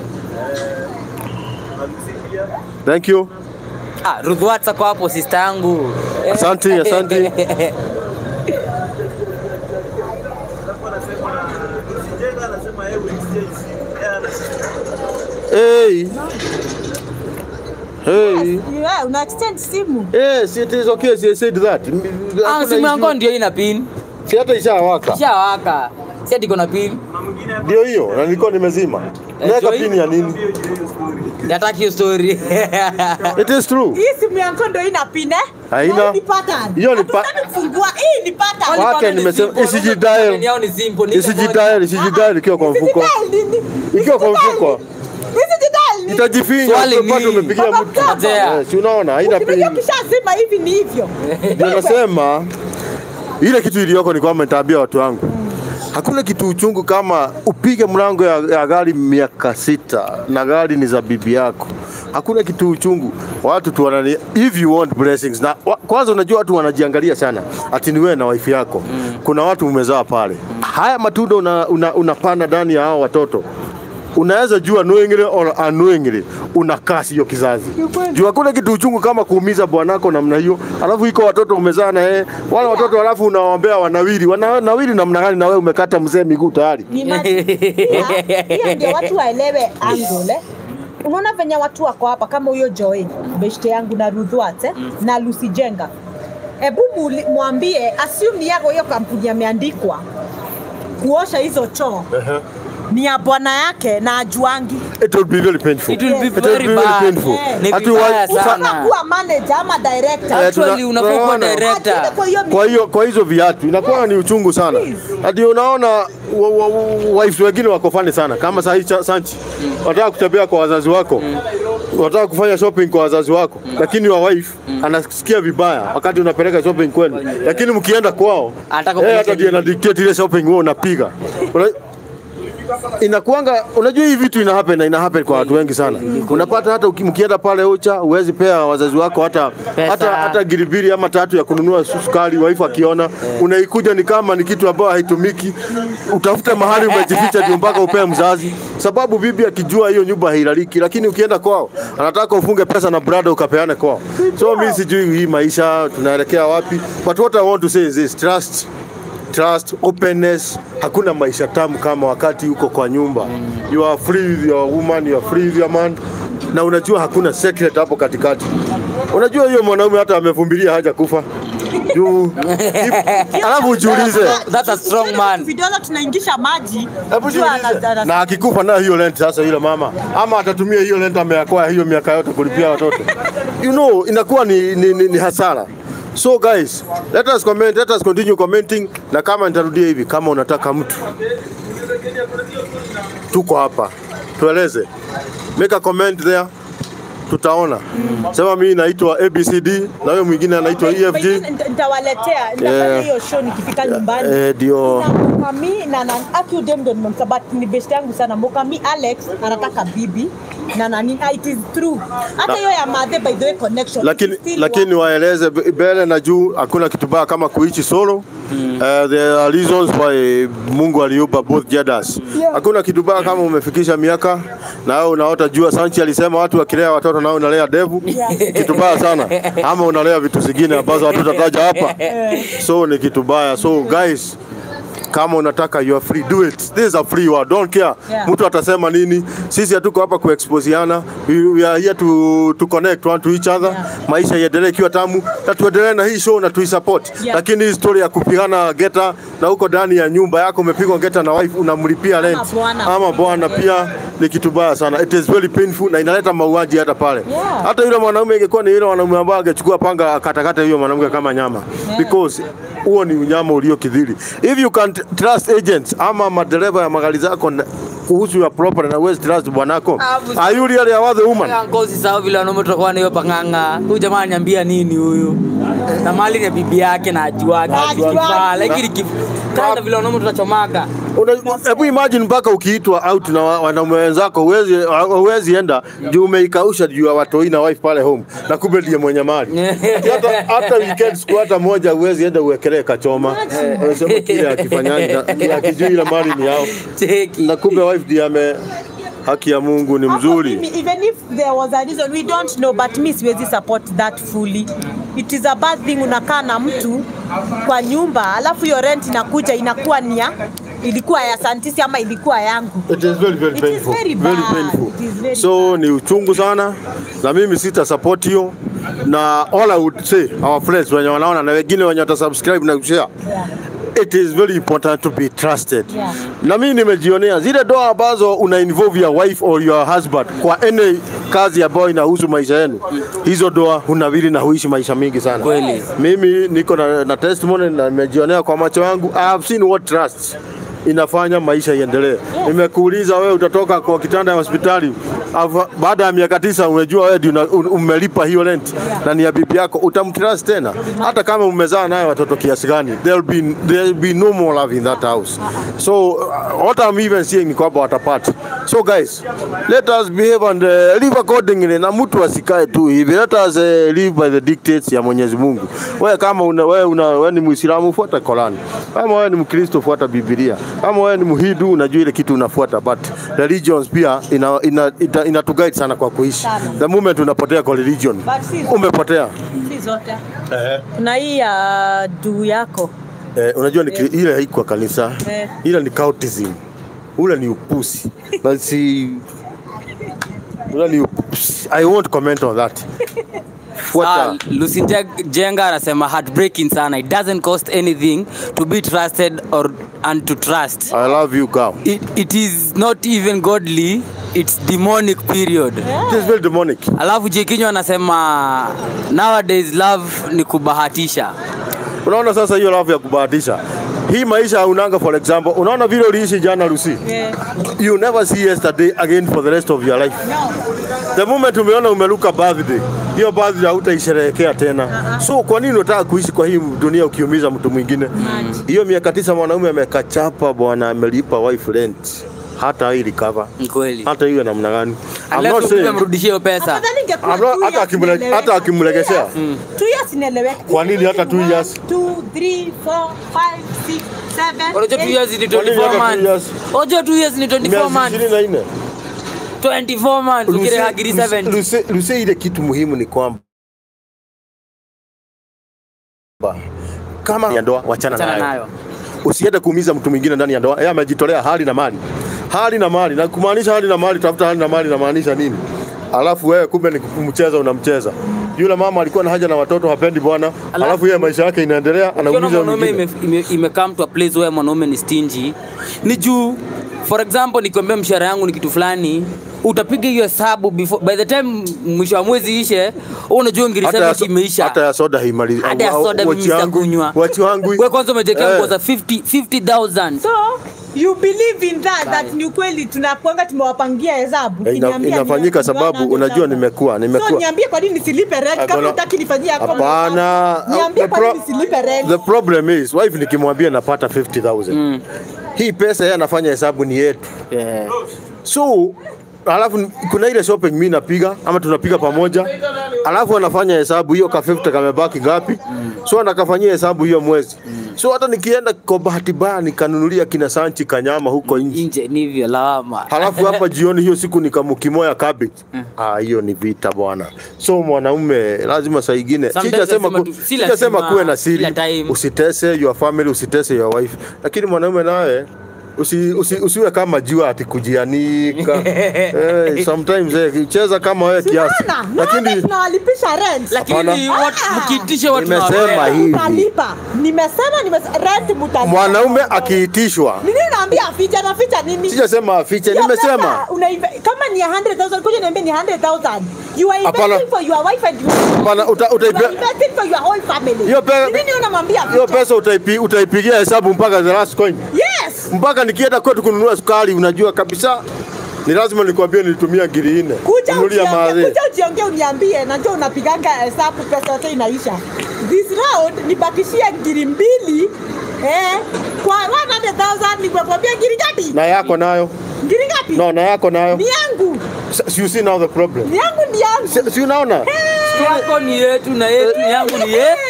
Anasikia. Thank you. Ah, Ruth Watsa kwa hapo sister yangu. Asante, asante. Alafu anasema Jenga anasema yeye exchange simu. Yeye anasema Hey. Hey. Yeah, una extend simu. Yes, it is okay. She said that. Ah, simu yangu ndio ina pin. Si hata ishawaka. Shawaka. Si ati kuna pin. na mwingine hapa Ndio hiyo, na nilikuwa nimezima. Naweka Joy? pini ya nini? hiyo hiyo story. Nataka hiyo story. It is true. Hii simu yangu ndio ina pin eh? Haina. Na hii ni pattern. Hiyo ni pa- Hatutaki kufungua. Hii ni pattern. Wake nimesema isijidial. Yao ni simple. ni Isijidial, isijidial ikiwa kwa mfuko. Isijidial nini? Ikiwa kwa mfuko. Isijidial nini? Itajifinya Swali kwa ni- sababu umepigia Baba mtu. mkubwa. Mazea. Si unaona haina Ukimenya pini. ukishazima hivi ni hivyo. Ndio nasema ile kitu iliyoko ni kwamba nitaambia watu wangu. Hakuna kitu uchungu kama upige mlango ya, ya gari miaka sita na gari ni za bibi yako. Hakuna kitu uchungu. Watu tu wanani, if you want blessings na wa, kwanza unajua watu wanajiangalia sana ati ni wewe na wife yako. Kuna watu umezaa pale. Haya matunda una, una, unapanda ndani ya hao watoto. Unaweza jua knowingly or unknowingly unakaa hiyo kizazi. Jua hakuna kitu uchungu kama kuumiza bwanako namna hiyo. Alafu iko watoto umezaa na yeye. Wale watoto alafu unawaombea wanawili. Wanawili namna gani na wewe umekata mzee miguu tayari. Ni maji. Hiyo ndio watu waelewe angle. eh. Unaona venye watu wako hapa kama huyo Joy, beshte yangu na Ruth Watts, eh, na Lucy Jenga. Hebu muli- mwambie assume yako hiyo kampuni ameandikwa kuosha hizo choo. Ni ya bwana yake na ajuangi. It will be very painful. It will be It will very be very bad. painful. Ni Ati vibaya wa- sana. Unafaa kuwa manager ama director. Eh, Actually tuna- unafaa kuwa tunaona. director. Atiende kwa hiyo Kwa hiyo kwa hizo viatu inakuwa ni uchungu sana. Hadi unaona wa- wa- wa- wives wengine wako fani sana kama sahi cha- Sanchi. Wataka kutembea kwa wazazi wako. Wataka kufanya shopping kwa wazazi wako. Lakini wa wife anasikia vibaya wakati unapeleka shopping kwenu. Lakini mkienda kwao, Anataka yeye hata kupeleka ndiye ana dictate ile shopping wewe unapiga. Una- inakuanga unajua hii vitu ina happen na ina happen kwa watu wengi sana. Unapata hata uki- mkienda pale Ocha huwezi pea wazazi wako hata Pesa. hata hata giribiri ama tatu ya kununua su- sukari, wife akiona unaikuja ni kama ni kitu ambayo haitumiki. Utafuta mahali umejificha ndio mpaka upee mzazi, sababu bibi akijua hiyo nyumba hailaliki, lakini ukienda kwao anataka ufunge pesa na brada ukapeane kwao. So mimi sijui hii maisha tunaelekea wapi, but what I want to say is this: trust trust, openness. Hakuna maisha tamu kama wakati uko kwa nyumba. You are free with your woman, you are free with your man. Na unajua hakuna secret hapo katikati. Unajua hiyo mwanaume hata amevumbilia haja kufa. Juu. Alafu ujiulize. That's a strong man. Vidole tunaingisha maji. Hebu jua jiulize. ana- ana- Na akikufa nayo hiyo rent sasa yule mama ama atatumia hiyo rent ameyakoa hiyo miaka yote kulipia watoto. You know, inakuwa ni, ni, ni, ni hasara. So guys, let us comment, let us continue commenting, na kama nitarudia hivi, kama unataka mtu tuko hapa, tueleze, make a comment there, tutaona. Sema mimi naitwa A B C D na wewe mwingine anaitwa E F G. Nita- Nitawaletea nitafanya Yeah. hiyo show nikifika nyumbani. Eh, ndio. Na Mokami na na Aki dem ndo nimemsabati ni best yangu sana. Mokami Alex anataka bibi na nani, ah, it is true. Hata hiyo ya Madhe by the way connection. Lakini it is still lakini waeleze mbele na juu, hakuna kitu baya kama kuishi solo. Uh, there are reasons why Mungu aliumba both genders. Yeah. Hakuna kitu baya kama umefikisha miaka na wewe unaota jua. Sanchi alisema watu wakilea watoto nao unalea devu. Yeah. Kitu baya sana. Ama unalea vitu zingine ambazo hatutataja hapa. So ni kitu baya. So guys, Kama unataka you are free, do it. This is a free world. Don't care. Yeah. Mtu atasema nini? Sisi hatuko hapa kuexposiana. We, we are here to to connect one to each other. Yeah. Maisha yaendelee kiwa tamu. Na tuendelee na hii show na tuisupport. Yeah. Lakini hii story ya kupigana geta na huko ndani ya nyumba yako umepigwa geta na wife unamlipia rent ama bwana pia ni kitu baya sana. It is very painful na inaleta mauaji hata pale. Yeah. Hata yule mwanaume ingekuwa ni yule mwanaume ambaye angechukua panga akatakata hiyo mwanamke kama nyama. Yeah. Because huo ni unyama uliokithiri. If you can trust agents ama madereva ya magari zako kuhusu ya property na uwezi trust bwanako, are you really a worthy woman? Ngozi sawa vile wanaume tutakuwa na hiyo panganga. Huyu jamaa ananiambia nini huyu? Na mali ya bibi yake na ajua ajua. Lakini kama vile wanaume tutachomaka. Hebu imagine mpaka ukiitwa out na wanaume wenzako uwezi uwezi enda juu umeikausha juu ya watoi na wife pale home na kumbe ndiye mwenye mali. Hata hata weekend siku hata moja uwezi enda uwekelee kachoma. Unasema kile akifanyana akijui ile mali ni yao. Na kumbe wife ndiye ame haki ya Mungu ni mzuri. Even if there was a reason we don't know, but me siwezi support that fully. It is a bad thing unakaa na mtu kwa nyumba alafu your rent inakuja inakuwa ni ya ilikuwa ya Santisi ama ilikuwa yangu. It is very very It painful. Is very, very painful. It is very so bad. Ni uchungu sana na mimi sita support hiyo na all I would say our friends wenye wanaona na wengine wenye watasubscribe na kushare. Yeah. It is very important to be trusted. Yeah. Na mimi nimejionea zile doa ambazo una involve your wife or your husband kwa any kazi ambayo inahusu maisha yenu. Hizo doa hunawili na huishi maisha mingi sana. Kweli. Mimi niko na, na testimony na nimejionea kwa macho yangu. I have seen what trust inafanya maisha iendelee. Nimekuuliza wewe utatoka kwa kitanda ya hospitali baada ya miaka tisa umejua wewe ndio umelipa hiyo rent na ni ya bibi yako, utamtrust tena hata kama umezaa naye watoto kiasi gani? There'll be there'll be no more love in that house. So uh, what I'm even saying ni kwamba watapata. So guys, let us behave and uh, live accordingly, na mtu asikae tu hivi. Let us uh, live by the dictates ya Mwenyezi Mungu. Wewe kama una wewe una wewe ni Muislamu, fuata Qur'an. Kama wewe ni Mkristo, fuata Biblia. Kama wewe ni Mhindu, unajua ile kitu unafuata, but religions pia ina ina, ina, ina to guide sana kwa kuishi. The moment unapotea kwa religion, umepotea. Si zote. Eh. Na hii ya duu yako. Eh, unajua ni eh. Ile haikuwa kanisa. Eh. Ile ni cultism. Ule ni upusi. But si ule ni upusi. I won't comment on that. Uh, Lucy Jenga anasema heartbreaking sana. It doesn't cost anything to be trusted or and to trust. I love you, girl. It, it is not even godly. It's demonic period. Yeah. It is very demonic. Alafu Jekinyo anasema nowadays love ni kubahatisha. Unaona sasa hiyo love ya kubahatisha. Hii maisha unanga, for example, unaona vile uliishi jana Lucy. Yeah. You never see yesterday again for the rest of your life. No. The moment umeona umeruka birthday, hiyo birthday hautaisherehekea tena. Uh-huh. So kwa nini unataka kuishi kwa hii dunia ukiumiza mtu mwingine? Hiyo miaka tisa mwanaume amekachapa bwana, amelipa wife rent. Hata hii recover. Kweli. Hata hiyo namna gani? I'm not saying amrudishie pesa. Hata akimlegeshea. Hata akimlegeshea. two years inaeleweka. Kwa nini hata two years? two, three, four, five, six, seven. Ojo two years ni twenty-four months. Ojo two years ni twenty-four months. twenty-four months ukire hagiri seven. Lucy, Lucy ile kitu muhimu ni kwamba kama ya ndoa wachana nayo. Usiende kuumiza mtu mwingine ndani ya ndoa. Yeye amejitolea hali na mali. Hali na mali. Na kumaanisha hali na mali, tafuta hali na mali na maanisha nini? Alafu wewe kumbe ni kumcheza unamcheza. Yule mama alikuwa na haja na watoto hapendi bwana. Alafu yeye maisha yake inaendelea anaumiza mwingine. Mwanaume imekam to a place where mwanaume ni stingy. Ni juu for example nikwambia mshahara yangu ni kitu fulani, utapiga hiyo hesabu before by the time mwisho wa mwezi ishe, unajua ngilisema kimeisha. Hata ya soda haimalizi. Hata ya soda mimi sitakunywa. Wachi wangu. Wewe kwanza umejekea kwa za fifty thousand. So you believe in that that ni kweli tunakuanga tumewapangia hesabu. Ina, inafanyika sababu unajua nimekuwa nimekuwa. So niambie kwa nini nisilipe rent kama hutaki nifanyie hapo. Hapana. Niambie kwa nini nisilipe rent. The problem is wife nikimwambia napata fifty thousand. Mm. Hii pesa yeye anafanya hesabu ni yetu. Yeah. So alafu kuna ile shopping mimi napiga ama tunapiga pamoja. Alafu anafanya hesabu hiyo ka fifty kamebaki ngapi? Mm. So anakafanyia hesabu hiyo mwezi. Mm. So hata nikienda kwa bahati mbaya nikanunulia kina Sanchi kanyama huko nje. Nje ni hivyo lawama. Halafu hapa jioni hiyo siku nikamukimoya cabbage. Ah, hiyo ni vita bwana. So mwanaume lazima saa nyingine sijasema ku, sijasema kuwe na siri. Usitese your family, usitese your wife. Lakini mwanaume nawe usi, usi, usiwe kama jua ati kujianika. hey, sometimes eh, cheza kama wewe kiasi. Lakini tunawalipisha rent. Lakini mkiitisha watu nimesema hivi. Utalipa. Nimesema nimesema rent mtalipa. Mwanaume akiitishwa. Nini naambia aficha na ficha nini? Sijasema afiche, nimesema. Kama ni one hundred thousand kuja niambie ni one hundred thousand. You are investing Apala. for your wife and you. Hapana, uta utaipi. Investing for your whole family. Hiyo pesa. Nini unamwambia? Hiyo pesa utaipi utaipigia hesabu mpaka the last coin. Yes. Mpaka nikienda kwetu kununua sukari unajua kabisa ni lazima nikwambie nilitumia ngiri nne. Kuja ujiongee uniambie najua unapiganga hesabu pesa yote inaisha. This round nibakishie ngiri mbili eh kwa one hundred thousand nikwambia ngiri ngapi? Na yako nayo. Ngiri ngapi? No, na yako nayo. Ni yangu. So you see now the problem. Ni yangu ni yangu. Si unaona? Yako ni yetu na yetu yangu ni yetu.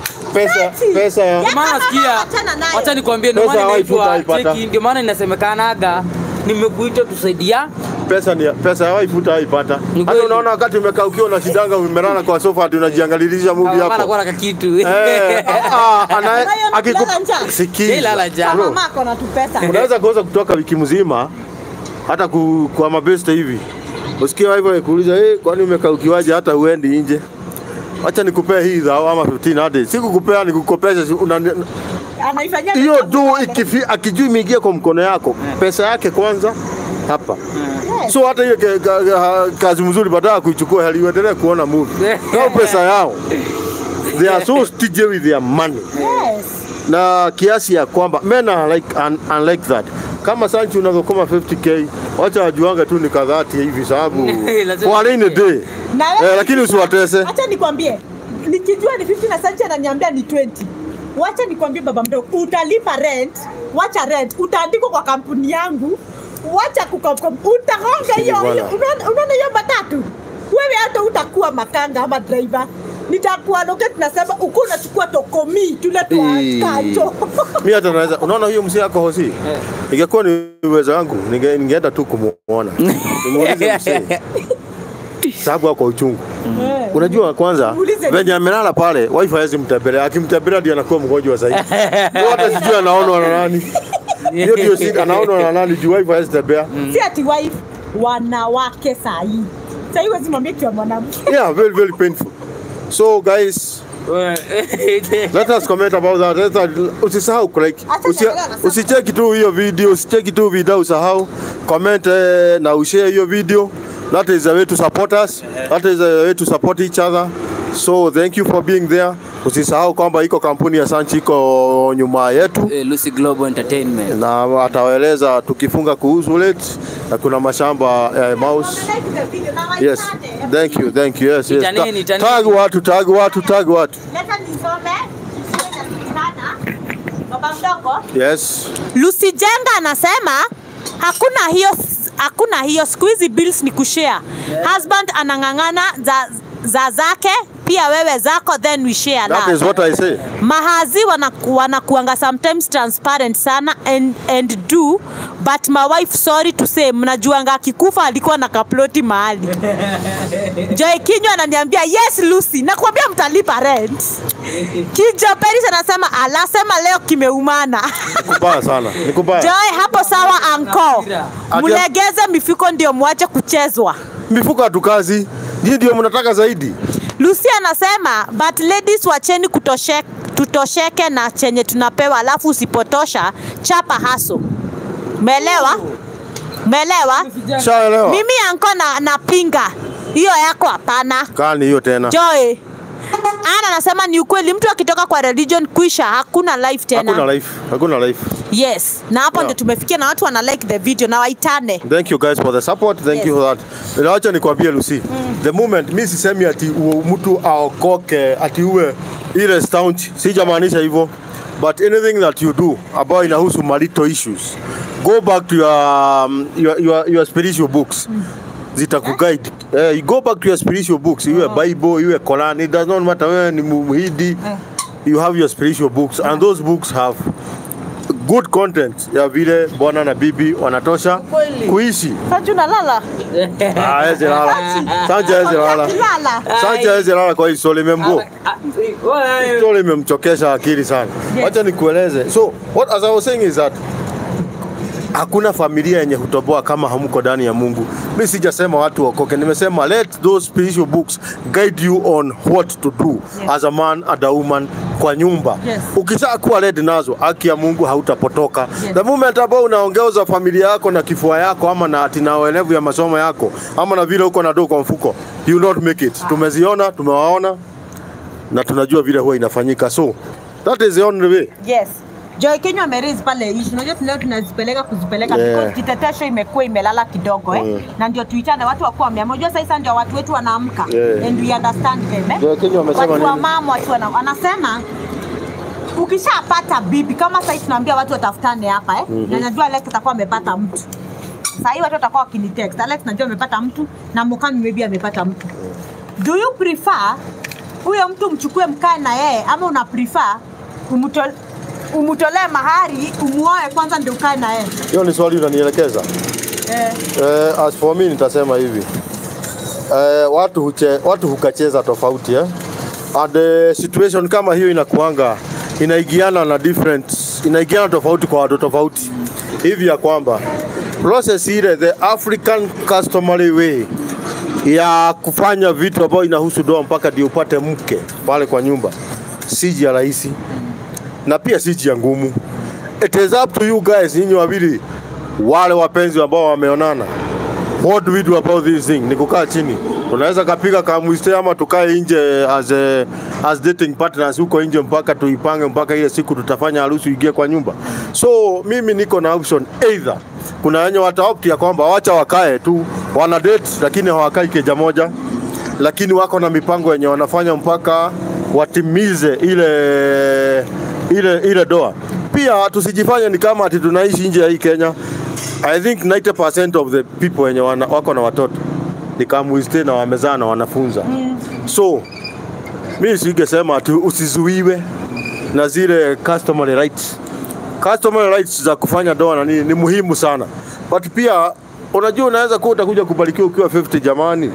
Pesa pesa ya maana sikia, acha nikwambie ndio maana inaitwa cheki, ndio maana inasemekanaga nimekuita tusaidia. Pesa ni pesa ya wife utaipata. Hata unaona wakati umekaa ukiwa na shidanga umelala kwa sofa ati unajiangalilisha movie hapo. Maana kwa kitu. Eh, ah ana akikupa sikia. Mama ako na tu pesa. Unaweza kuanza kutoka wiki mzima hata ku, kwa mabeste hivi. Usikia hivyo kuuliza eh, kwani umekaa ukiwaje hata uendi nje? Acha nikupea hii za ama fifteen hadi. Sikukupea nikukopesha anaifanyia hiyo tu ikifi akijui imeingia kwa mkono yako. Pesa yake kwanza hapa. Yes. So hata hiyo kazi mzuri baada kuichukua haliendelee kuona movie. Kwa pesa yao. They are so stingy with their money. Yes. Na kiasi ya kwamba men are like un, unlike that. Kama Sanchi unazokoma fifty K, wacha wajuanga tu ni kadhati hivi sababu kwa nini day. Eh, lakini usiwatese. Acha nikwambie. Nikijua ni fifty na Sanchi ananiambia ni twenty. Wacha nikwambie baba mdogo, utalipa rent, wacha rent, utaandikwa kwa kampuni yangu. Wacha kukom utaonga hiyo. Unaona hiyo matatu? Wewe hata utakuwa makanga ama driver. Nitakuwa locate nasema uko unachukua tokomi tule tuakacho. Mimi hata naweza unaona hiyo mzee yako hosi. Ingekuwa ni uwezo wangu ningeenda tu kumuona. Nimuulize mzee. Sababu yako uchungu. Unajua kwanza venye amelala pale wife hawezi mtembelea. Akimtembelea ndio anakuwa mgonjwa zaidi. Hata sijui anaonwa na nani. Hiyo ndio shida anaonwa na nani juu wife hawezi tembea. Si ati wife wanawake sahi. Sahi huwezi mwambie kwa mwanamke. Yeah, very very painful. So guys, let us comment about that. Let us, usisahau like usicheki tu hiyo video, usicheki tu video, usahau comment eh, na ushare hiyo video. That is a way to support us. That is a way to support each other. So thank you for being there. Usisahau kwamba iko kampuni ya Sanchi iko nyuma yetu. Eh, Lucy Global Entertainment. Na atawaeleza tukifunga kuhusu late na kuna mashamba eh, mouse. Yes. Thank you. Thank you. Yes, yes. Itaneni, itaneni. Tag watu, tag watu, tag watu. Leta nisome. Baba mdogo. Yes. Lucy Jenga anasema hakuna hiyo hakuna hiyo siku hizi bills ni kushare. Yeah. Husband anangangana za za zake pia wewe zako then we share. That is what I say. Mahazi wanaku, wanakuanga sometimes transparent sana and and do but my wife sorry to say mnajuanga akikufa alikuwa na kaploti mahali. Joy Kinyo ananiambia yes Lucy nakwambia mtalipa rent. Kijo Paris anasema alasema leo kimeumana. Nikubaya sana. Nikubaya. Joy hapo sawa anko. Mulegeze mifuko ndio muache kuchezwa. Mifuko hatukazi. Nyinyi ndio mnataka zaidi. Lucy anasema but ladies wacheni kutosheka tutosheke na chenye tunapewa alafu usipotosha chapa haso. Umeelewa? Umeelewa? Shaelewa. Mimi anko na napinga. Hiyo yako hapana. Kani hiyo tena. Joy. Ana anasema ni ukweli mtu akitoka kwa religion kuisha hakuna life tena. Hakuna life. Hakuna life. Yes. Na hapo ndio tumefikia na watu wana like the video na waitane. Thank you guys for the support. Thank yes. you for that. Acha nikwambie Lucy. Mm. The moment mimi sisemi ati mtu aokoke ati uwe ile staunch. Sijamaanisha hivyo. But anything that you do about inahusu marital issues, go back to your um, your, your your spiritual books. Mm. Zitakuguide. Eh, you go back to your spiritual books. Iwe oh. Bible, iwe Quran. It does not matter wewe ni muhidi. Mm. you have your spiritual books and those books have good content ya vile bwana na bibi wanatosha kuishi. Sasa unalala? Ah, hezi lala. Sanja hezi lala. Sanja hezi lala kwa hii story membo. Story memchokesha akili sana. Wacha nikueleze. So, what as I was saying is that hakuna familia yenye hutoboa kama hamko ndani ya Mungu. Mimi sijasema watu wakoke, nimesema let those spiritual books guide you on what to do yes. as a man and a woman kwa nyumba. Yes. Ukishakuwa led nazo, haki ya Mungu hautapotoka. Yes. The moment ambao unaongeza familia yako na kifua yako ama na atina uelevu ya masomo yako ama na vile uko na do kwa mfuko, you will not make it. Ah. Tumeziona, tumewaona na tunajua vile huwa inafanyika. So, that is the only way. Yes. Joy Kenya ameraise pale issue. Unajua leo tunazipeleka kuzipeleka yeah. because kitetesho imekuwa imelala kidogo eh. Mm. Na ndio tuitane watu wakuwa wameamua. Unajua sasa ndio watu wetu wanaamka yeah. and we understand them eh. Joy Kenya wamesema nini? Watu wa mama watu wana wanasema ukishapata bibi kama sasa tunaambia watu watafutane hapa eh. Mm -hmm. Na najua Alex atakuwa amepata mtu. Sasa hivi watu watakuwa wakinitext. Alex najua amepata mtu na Mukami maybe amepata mtu. Do you prefer huyo mtu mchukue mkae na yeye ama una prefer umtole umutolee mahari umuoe kwanza ndio ukae na yeye? Hiyo ni swali unanielekeza. Eh. Eh, as for me nitasema hivi. Eh, watu huche, watu hukacheza tofauti eh. And the situation kama hiyo inakuanga inaigiana na different inaigiana tofauti kwa watu tofauti. Hivi ya kwamba process ile the African customary way ya kufanya vitu ambavyo inahusu doa mpaka ndio upate mke pale kwa nyumba siji ya rahisi na pia siji ya ngumu. It is up to you guys, nyinyi wawili wale wapenzi ambao wameonana. What do we do about this thing? Ni kukaa chini. Tunaweza kapiga kamwiste ama tukae nje as a, as dating partners huko nje mpaka tuipange mpaka ile siku tutafanya harusi ingie kwa nyumba. So mimi niko na option either. Kuna wenye wataopti ya kwamba wacha wakae tu wana date lakini hawakai keja moja, lakini wako na mipango yenye wanafanya mpaka watimize ile ile ile doa. Pia tusijifanye ni kama ati tunaishi nje ya hii Kenya. I think ninety percent of the people wenye wana, wako na watoto ni kama wiste na wamezaa na wanafunza. Mm. So mimi singesema ati usizuiwe na zile customary rights. Customary rights za kufanya doa na nini ni muhimu sana. But pia unajua unaweza kuwa utakuja kubarikiwa ukiwa fifty jamani.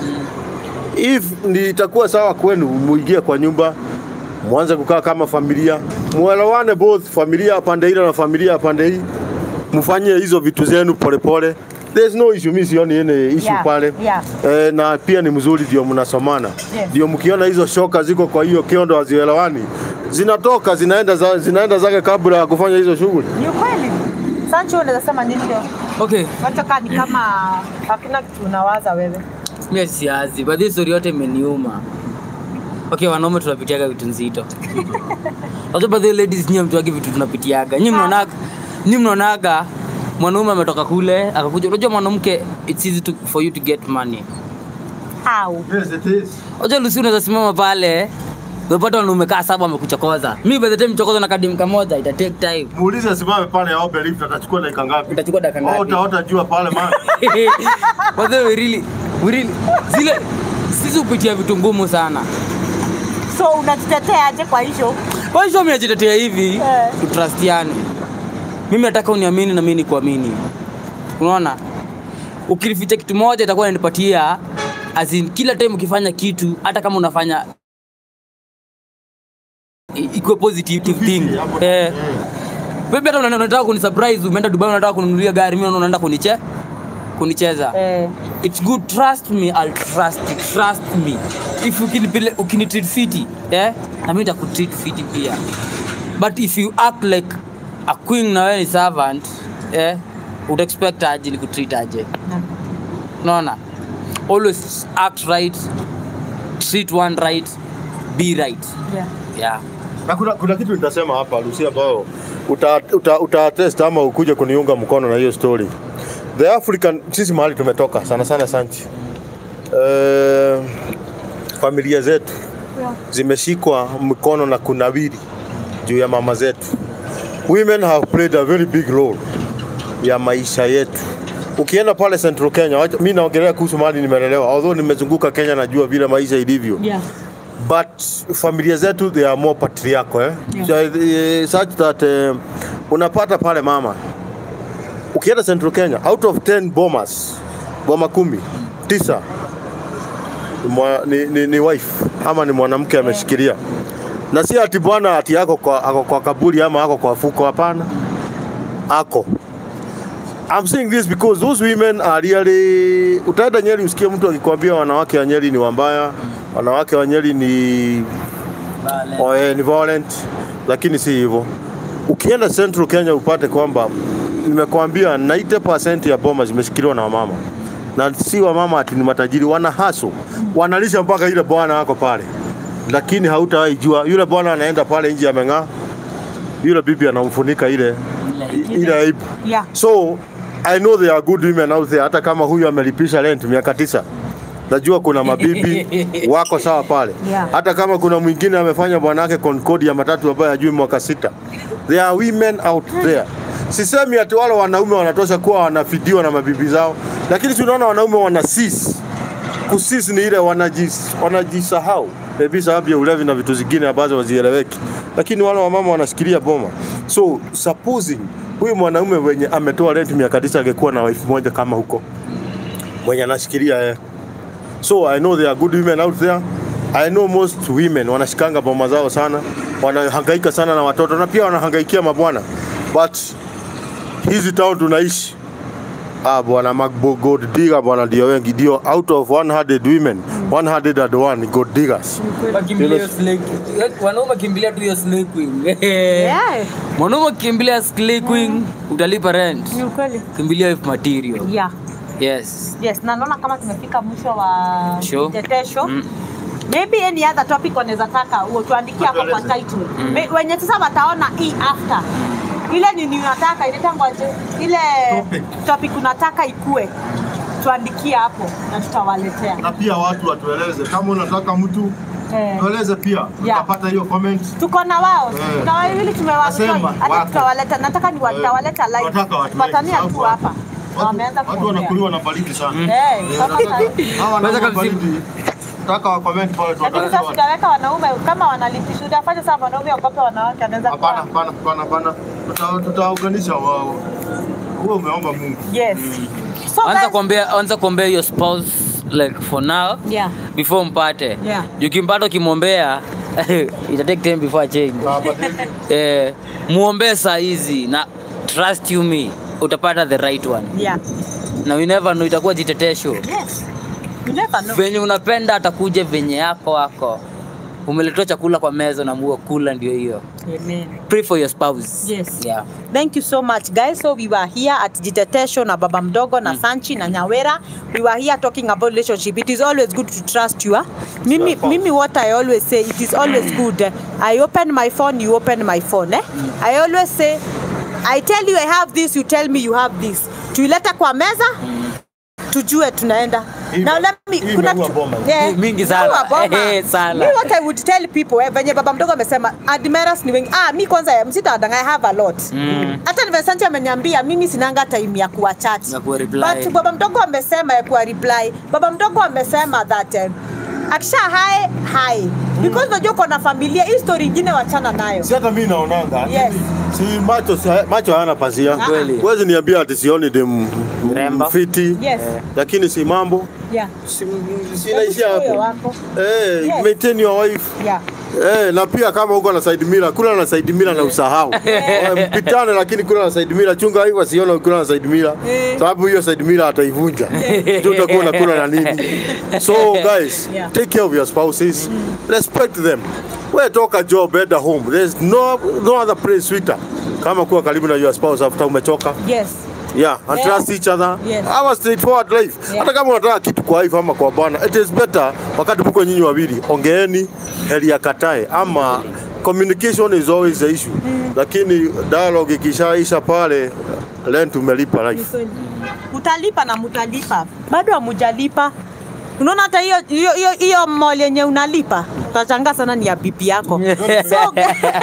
If ni itakuwa sawa kwenu muingie kwa nyumba mwanze kukaa kama familia, muelewane both familia pande ile na familia pande hii, mfanyie hizo vitu zenu polepole. There's no issue, mimi sioni ene issue yeah, pale. Yeah. Eh, na pia ni mzuri ndio mnasomana. Ndio yes. Mkiona hizo shoka ziko kwa hiyo kiondo hazielewani, zinatoka zinaenda za, zinaenda zake kabla ya kufanya hizo shughuli. Ni kweli. Sancho unaweza sema nini leo? Okay. Wacha kani kama hakuna kitu unawaza wewe. Mimi siazi, but this story yote imeniuma. Okay, wanaume tunapitiaga vitu nzito. Watu baadhi ya ladies nyinyi mtu wake vitu tunapitiaga. Nyinyi mnaonaga, nyinyi mnaonaga mwanaume ametoka kule akakuja. Unajua mwanamke it's easy to, for you to get money. How? Yes it is. Unajua Lucy unaweza simama pale unapata wanaume kaa saba amekuchokoza. Mimi by the time mchokoza na kadi mkamoja ita take time. Muulize simame pale aombe lift atachukua dakika ngapi? Itachukua dakika ngapi? Oh, utaota jua pale man. But they really really zile sisi upitia vitu ngumu sana. So unajitetea aje kwa hiyo? Kwa hiyo mimi najitetea hivi yeah. Tutrustiane. Mimi nataka uniamini na mimi nikuamini. Unaona? Ukinificha kitu moja itakuwa inanipatia as in kila time ukifanya kitu hata kama unafanya iko positive thing. Eh. Wewe hata unataka kunisurprise, umeenda Dubai unataka kununulia gari, mimi unaenda kuniche kunicheza. Eh. It's good, trust me, I'll trust you. Trust me. If you can ukini treat fiti, eh? Na mimi nitakutreat fiti pia. But if you act like a queen na wewe ni servant, eh? Would expect aje ni kutreat aje. Unaona? Always act right, treat one right, be right. Yeah. Yeah. Na kuna, kuna kitu nitasema hapa Lucia ambao uta uta, uta test ama ukuje kuniunga mkono na hiyo story. The African sisi mahali tumetoka sana sana Sanchi. Uh, familia zetu yeah. Zimeshikwa mkono na kunawiri juu ya mama zetu. Women have played a very big role ya maisha yetu. Ukienda pale Central Kenya, mimi naongelea kuhusu mahali nimelelewa. Although nimezunguka Kenya najua vile maisha ilivyo. Yeah. but familia zetu they are more patriarchal eh? Yeah. So, uh, such that uh, unapata pale mama ukienda Central Kenya out of ten bomas boma kumi tisa mwa, ni, ni, ni wife ama ni mwanamke ameshikilia na si ati bwana ati yako kwa, ako kwa kaburi ama ako kwa fuko, hapana, ako. I'm saying this because those women are really, utaenda Nyeri usikie mtu akikwambia wanawake wa Nyeri ni wambaya, wanawake wa Nyeri ni violent, ni violent, lakini si hivyo. Ukienda Central Kenya upate kwamba nimekwambia ninety percent ya boma zimeshikiliwa na wamama. Na si wamama ati ni matajiri, wana haso, wanalisha mpaka ile bwana wako pale. Lakini hautaijua yule bwana anaenda pale nje ameng'aa, yule bibi anamfunika ile ile aibu. Yeah. So I know there are good women out there, hata kama huyu amelipisha rent miaka tisa. Najua kuna mabibi wako sawa pale. Yeah. Hata kama kuna mwingine amefanya bwanake Concord ya matatu ambayo hajui mwaka sita. There are women out there. Sisemi ati wale wanaume wanatosha kuwa wanafidiwa na mabibi zao, lakini tunaona wanaume wanasis. Kusis ni ile wanajis wanajisahau. Maybe sababu ya ulevi na vitu zingine ambazo wazieleweki. Lakini wale wamama wanashikilia boma. So supposing huyu mwanaume wenye ametoa rent miaka tisa angekuwa na wife moja kama huko, mwenye anashikilia yeye. So I know there are good women out there. I know most women wanashikanga boma zao sana, wanahangaika sana na watoto na pia wanahangaikia mabwana. But hizi town tunaishi, ah bwana magbo gold digger bwana ndio wengi, ndio out of one hundred women one hundred one gold diggers. Wakimbilia slay wanaume kimbilia tu hiyo slay queen. Yeah. Mwanaume kimbilia slay queen utalipa rent. Ni ukweli. Kimbilia if material. Yeah. Yes. Yes, na naona kama tumefika mwisho wa Show. Tetesho. Mm. Maybe any other topic wanaweza taka utuandikie hapo kwa title. Mm. Wenye sasa wataona hii after. Ile nini unataka ile ngoje ile topic, topic unataka ikue, tuandikie hapo na tutawaletea. Na pia watu watueleze kama unataka mtu eh, tueleze pia tutapata hiyo comment. Tuko na wao. Eh. Na wao ili tumewasema hata tutawaleta, nataka ni watawaleta live. Patania tu hapa. Wameanza watu wanakuliwa na baridi sana. Eh, kama hawa wanaweza baridi. Nataka wa comment pale tutaweka. Lakini tutaweka wanaume kama wanalipisha. Utafanya sawa wanaume wakope wanawake anaweza. Hapana, hapana, hapana, hapana. Tutaorganisha wao. Wewe umeomba Mungu. Yes. Mm. So anza kuombea, anza kuombea your spouse like for now. Yeah. Before mpate. Yeah. Ukimpata ukimwombea ita take time before change. Eh, muombe saa hizi na trust you me utapata the right one. Yeah. Na we never know itakuwa jitetesho. Yes. You never know. Venye unapenda atakuja venye yako wako. Umeletea chakula kwa meza na muo kula ndio hiyo. Amen. Pray for your spouse. Yes. Yeah. Thank you so much guys. So we were here at Jitetesho na Baba Mdogo na mm. Sanchi na Nyawera. We were here talking about relationship. It is always good to trust you. Huh? Mimi, mimi what I always say, it is always good. I open my phone, you open my phone. Eh? Mm. I always say, I tell you I have this, you tell me you have this. Tuileta kwa meza, mm. tujue tunaenda. Now let me kuna yeah, mingi sana eh sana. Me what I would tell people eh, venye Baba Mdogo amesema admirers ni wengi. Ah mimi kwanza msitadanga I have a lot. Hata mm. Nimesanti ameniambia mimi sinanga time ya kuwa chat. But Baba Mdogo amesema ya kuwa reply. Baba Mdogo amesema that eh, akisha hai hai because unajua kuna familia history nyingine wachana nayo. Si hata mimi naonanga. Yes. Si macho macho hayana pazia. Kweli. Huwezi niambia ati sioni dem mfiti. Yes. Lakini si mambo. Yeah. Si sinaishia hapo. Eh, yes. Maintain your wife. Yeah. Eh, na pia kama uko na side mirror, kula na side mirror na usahau. Eh, mpitane lakini kula na side mirror, chunga hivyo siona kula na side mirror. Sababu hiyo side mirror ataivunja. Tutakuwa unakula na nini? So guys, yeah. Take care of your spouses. Mm. Respect them. Wewe toka job at home. There's no no other place sweeter kama kuwa karibu na your spouse after umechoka. Yes. Yeah, and yeah. Trust each other. Yes. Our straightforward life. Yeah. Hata kama unataka kitu kwa wife ama kwa bwana, it is better wakati mko nyinyi wawili ongeeni heri ya katae ama communication is always the issue. Mm. Lakini dialogue ikishaisha pale rent umelipa life. Utalipa na mutalipa. Bado hamujalipa. Unaona hata hiyo hiyo hiyo mall yenye unalipa utachanga sana ni ya bibi yako. So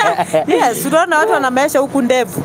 yes, unaona watu wana maisha huku ndevu.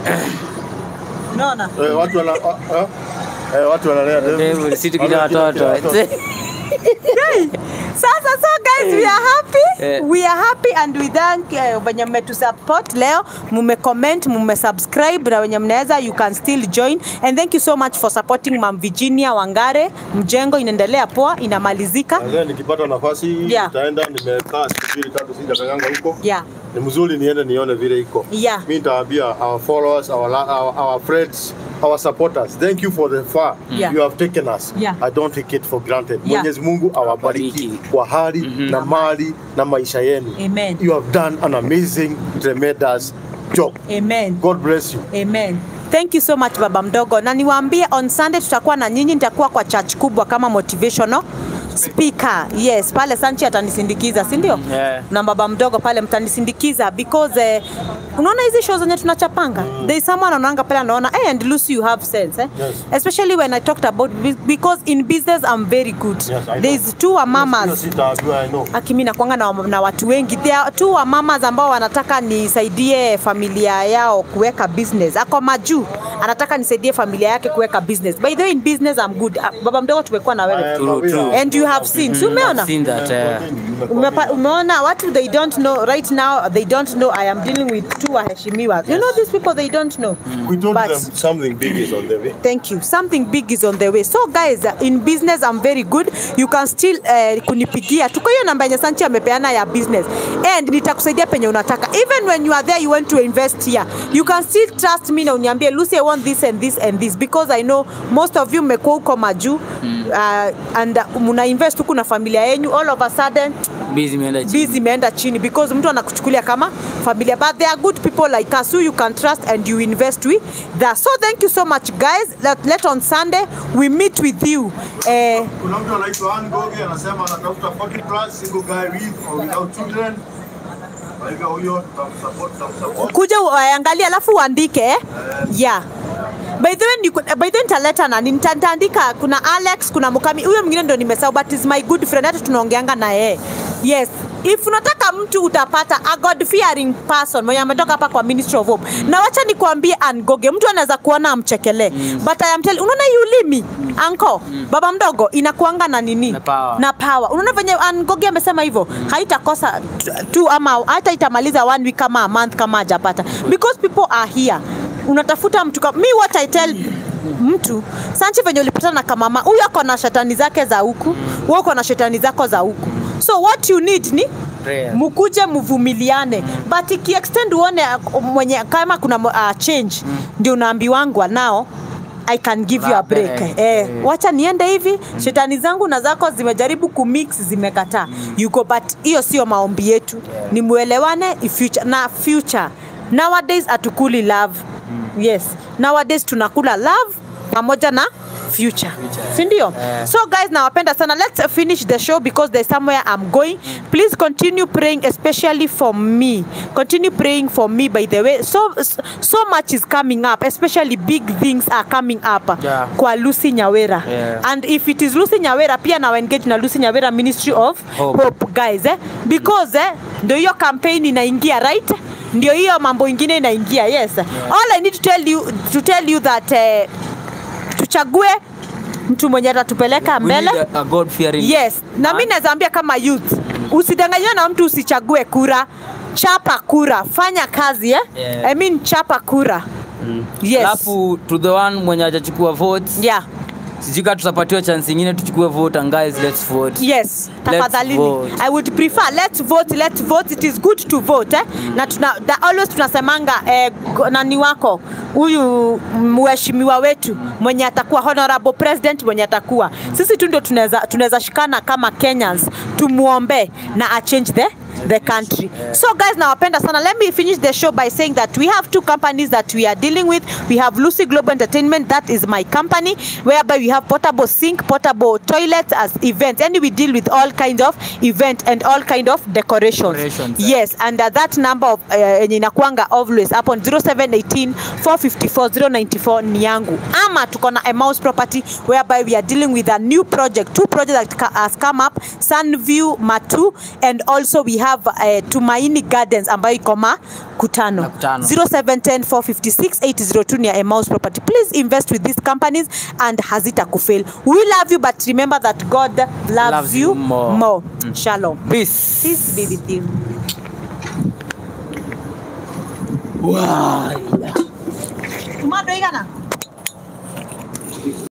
Unaona? Eh, watu wana eh, eh watu wanalea ndevu. Ndevu si tukija watoto. Sasa So guys, we are happy. Eh. We are happy and we thank uh, wenye mmetu support leo, mume comment, mume subscribe na wenye mnaweza you can still join, and thank you so much for supporting Mam Virginia Wangare. Mjengo inaendelea poa, inamalizika. Leo nikipata nafasi Yeah. nitaenda, nimekaa siku mbili tatu sijakanyanga huko. Yeah. Ni mzuri niende nione vile iko. Yeah. Mimi nitawaambia our followers, our, la- our our friends, our supporters. Thank you for the far Yeah. you have taken us. Yeah. I don't take it for granted. Yeah. Mwenyezi Mungu awabariki kwa hali na mali na maisha yenu. Amen. You have done an amazing, tremendous job. Amen. God bless you. Amen. Thank you so much baba mdogo. Na niwaambie on Sunday tutakuwa na nyinyi, nitakuwa kwa church kubwa kama motivational speaker. Yes, pale Sanchi atanisindikiza, si ndio? Yeah. Na baba mdogo pale mtanisindikiza because uh, unaona hizi shows zenye tunachapanga. Mm. There is someone anaanga pale anaona, "Hey, and Lucy you have sense." Eh? Yes. Especially when I talked about bu- because in business I'm very good. Yes, I know. There is two wa mamas. Yes, sitaambiwa, I know. Akimi na kwanga na, na watu wengi. There are two wa mamas ambao wanataka nisaidie familia yao kuweka business. Ako majuu anataka nisaidie familia yake kuweka business. By the way, in business I'm good. Uh, baba mdogo tumekuwa na wewe. True, true. And you have seen. So umeona? I've seen that. Uh, Umepa, umeona watu they don't know right now, they don't know I am dealing with two waheshimiwa. You know these people, they don't know. We told But- them something big is on the way. Thank you. Something big is on the way. So guys, uh, in business I'm very good. You can still uh, kunipigia. Tuko hiyo namba yenye Sanchi amepeana ya business. And nitakusaidia penye unataka. Even when you are there you want to invest here, you can still trust me na uniambie, Lucy, I want this and this and this, because I know most of you mmekuwa huko majuu uh, and uh, muna invest huku na familia yenu, all of a sudden busy imeenda chini. busy imeenda chini because mtu anakuchukulia kama familia, but there are good people like us who you can trust and you invest with that. So thank you so much guys. Let, let on Sunday we meet with you. Eh, Kuna mtu anaitwa Ann Goge anasema anatafuta forty plus single guy with or without children. Kwa hivyo huyo tutamsupport, tutamsupport. kuja uangalie alafu uandike eh? Yeah. By the way, ni, by the way nitaleta nani, nita- nitaandika kuna Alex, kuna Mukami, huyo mwingine ndo nimesahau, but is my good friend, hata tunaongeanga na yeye. Yes. If unataka mtu utapata a God fearing person mwenye ametoka hapa kwa Ministry of Hope. Na wacha nikwambie Ann Goge, mtu anaweza kuona amchekele. Mm. But I am telling, unaona yulimi anko mm. baba mdogo inakuanga na nini? Na power. Na power. Unaona venye Ann Goge amesema hivyo, haitakosa tu ama hata itamaliza one week kama a month kama hajapata. Because people are here. Unatafuta mtu kama me, what I tell mtu Sanchi venye ulipatana na kamama huyu ako na shetani zake za huku, wewe uko na shetani zako za huku. So what you need ni Prayer. mukuje mvumiliane, but iki extend uone uh, mwenye kama kuna uh, change mm. ndio unaambiwangwa nao I can give you a break. Eh, eh, wacha niende hivi mm. shetani zangu na zako zimejaribu kumix zimekataa. Mm. Yuko, but hiyo sio maombi yetu. Yeah. Ni muelewane future na future. Nowadays atukuli love. Mm. Yes. Nowadays tunakula love pamoja na future. Si ndio? Yeah. So guys, nawapenda sana. Let's finish the show because there's somewhere I'm going. Please continue praying especially for me. Continue praying for me, by the way. So so much is coming up, especially big things are coming up. Yeah. Kwa Lucy Nyawera. Yeah. And if it is Lucy Nyawera, pia na engage na Lucy Nyawera Ministry of Hope, Hope guys, eh? Because eh, ndio hiyo campaign inaingia, right? Ndio hiyo mambo ingine inaingia. Yes. Yeah. All I need to tell you to tell you that uh, tuchague mtu mwenye atatupeleka mbele. We need a, a God fearing. Yes. Na mimi nazaambia kama youth, usidanganywe na mtu, usichague kura. Chapa kura, fanya kazi eh? Yeah. I mean chapa kura. Mm. Yes. Alafu to the one mwenye hajachukua votes. Yeah. Sijui kama tutapatiwa chance nyingine tuchukue vote, and guys, let's vote. Yes, tafadhalini. vote. I would prefer let's vote, let's vote. It is good to vote eh? Mm. Na tuna da, always tunasemanga eh, nani wako huyu mheshimiwa wetu mwenye atakuwa honorable president mwenye atakuwa. Sisi tu ndio tunaweza tunaweza shikana kama Kenyans tumuombe na a change the the country. Yeah. So guys, nawapenda sana. Let me finish the show by saying that we have two companies that we are dealing with. We have Lucy Global Entertainment, that is my company, whereby we have portable sink, portable toilets as events, and we deal with all kind of event and all kind of decorations. decorations yes, and uh, that number of uh, inakuanga always upon zero seven one eight four five four zero nine four ni yangu. Ama tuko na Emmaus Property, whereby we are dealing with a new project, two projects that has come up, Sunview Matu, and also we have have uh, Tumaini Gardens ambayo iko Makutano. Makutano. zero seven one zero four five six eight zero two near Emmaus Property. Please invest with these companies and hazitakufail. We love you, but remember that God loves, Loves you you more. more. Mm. Shalom. Peace. Peace be with you. Wow. Tomato igana.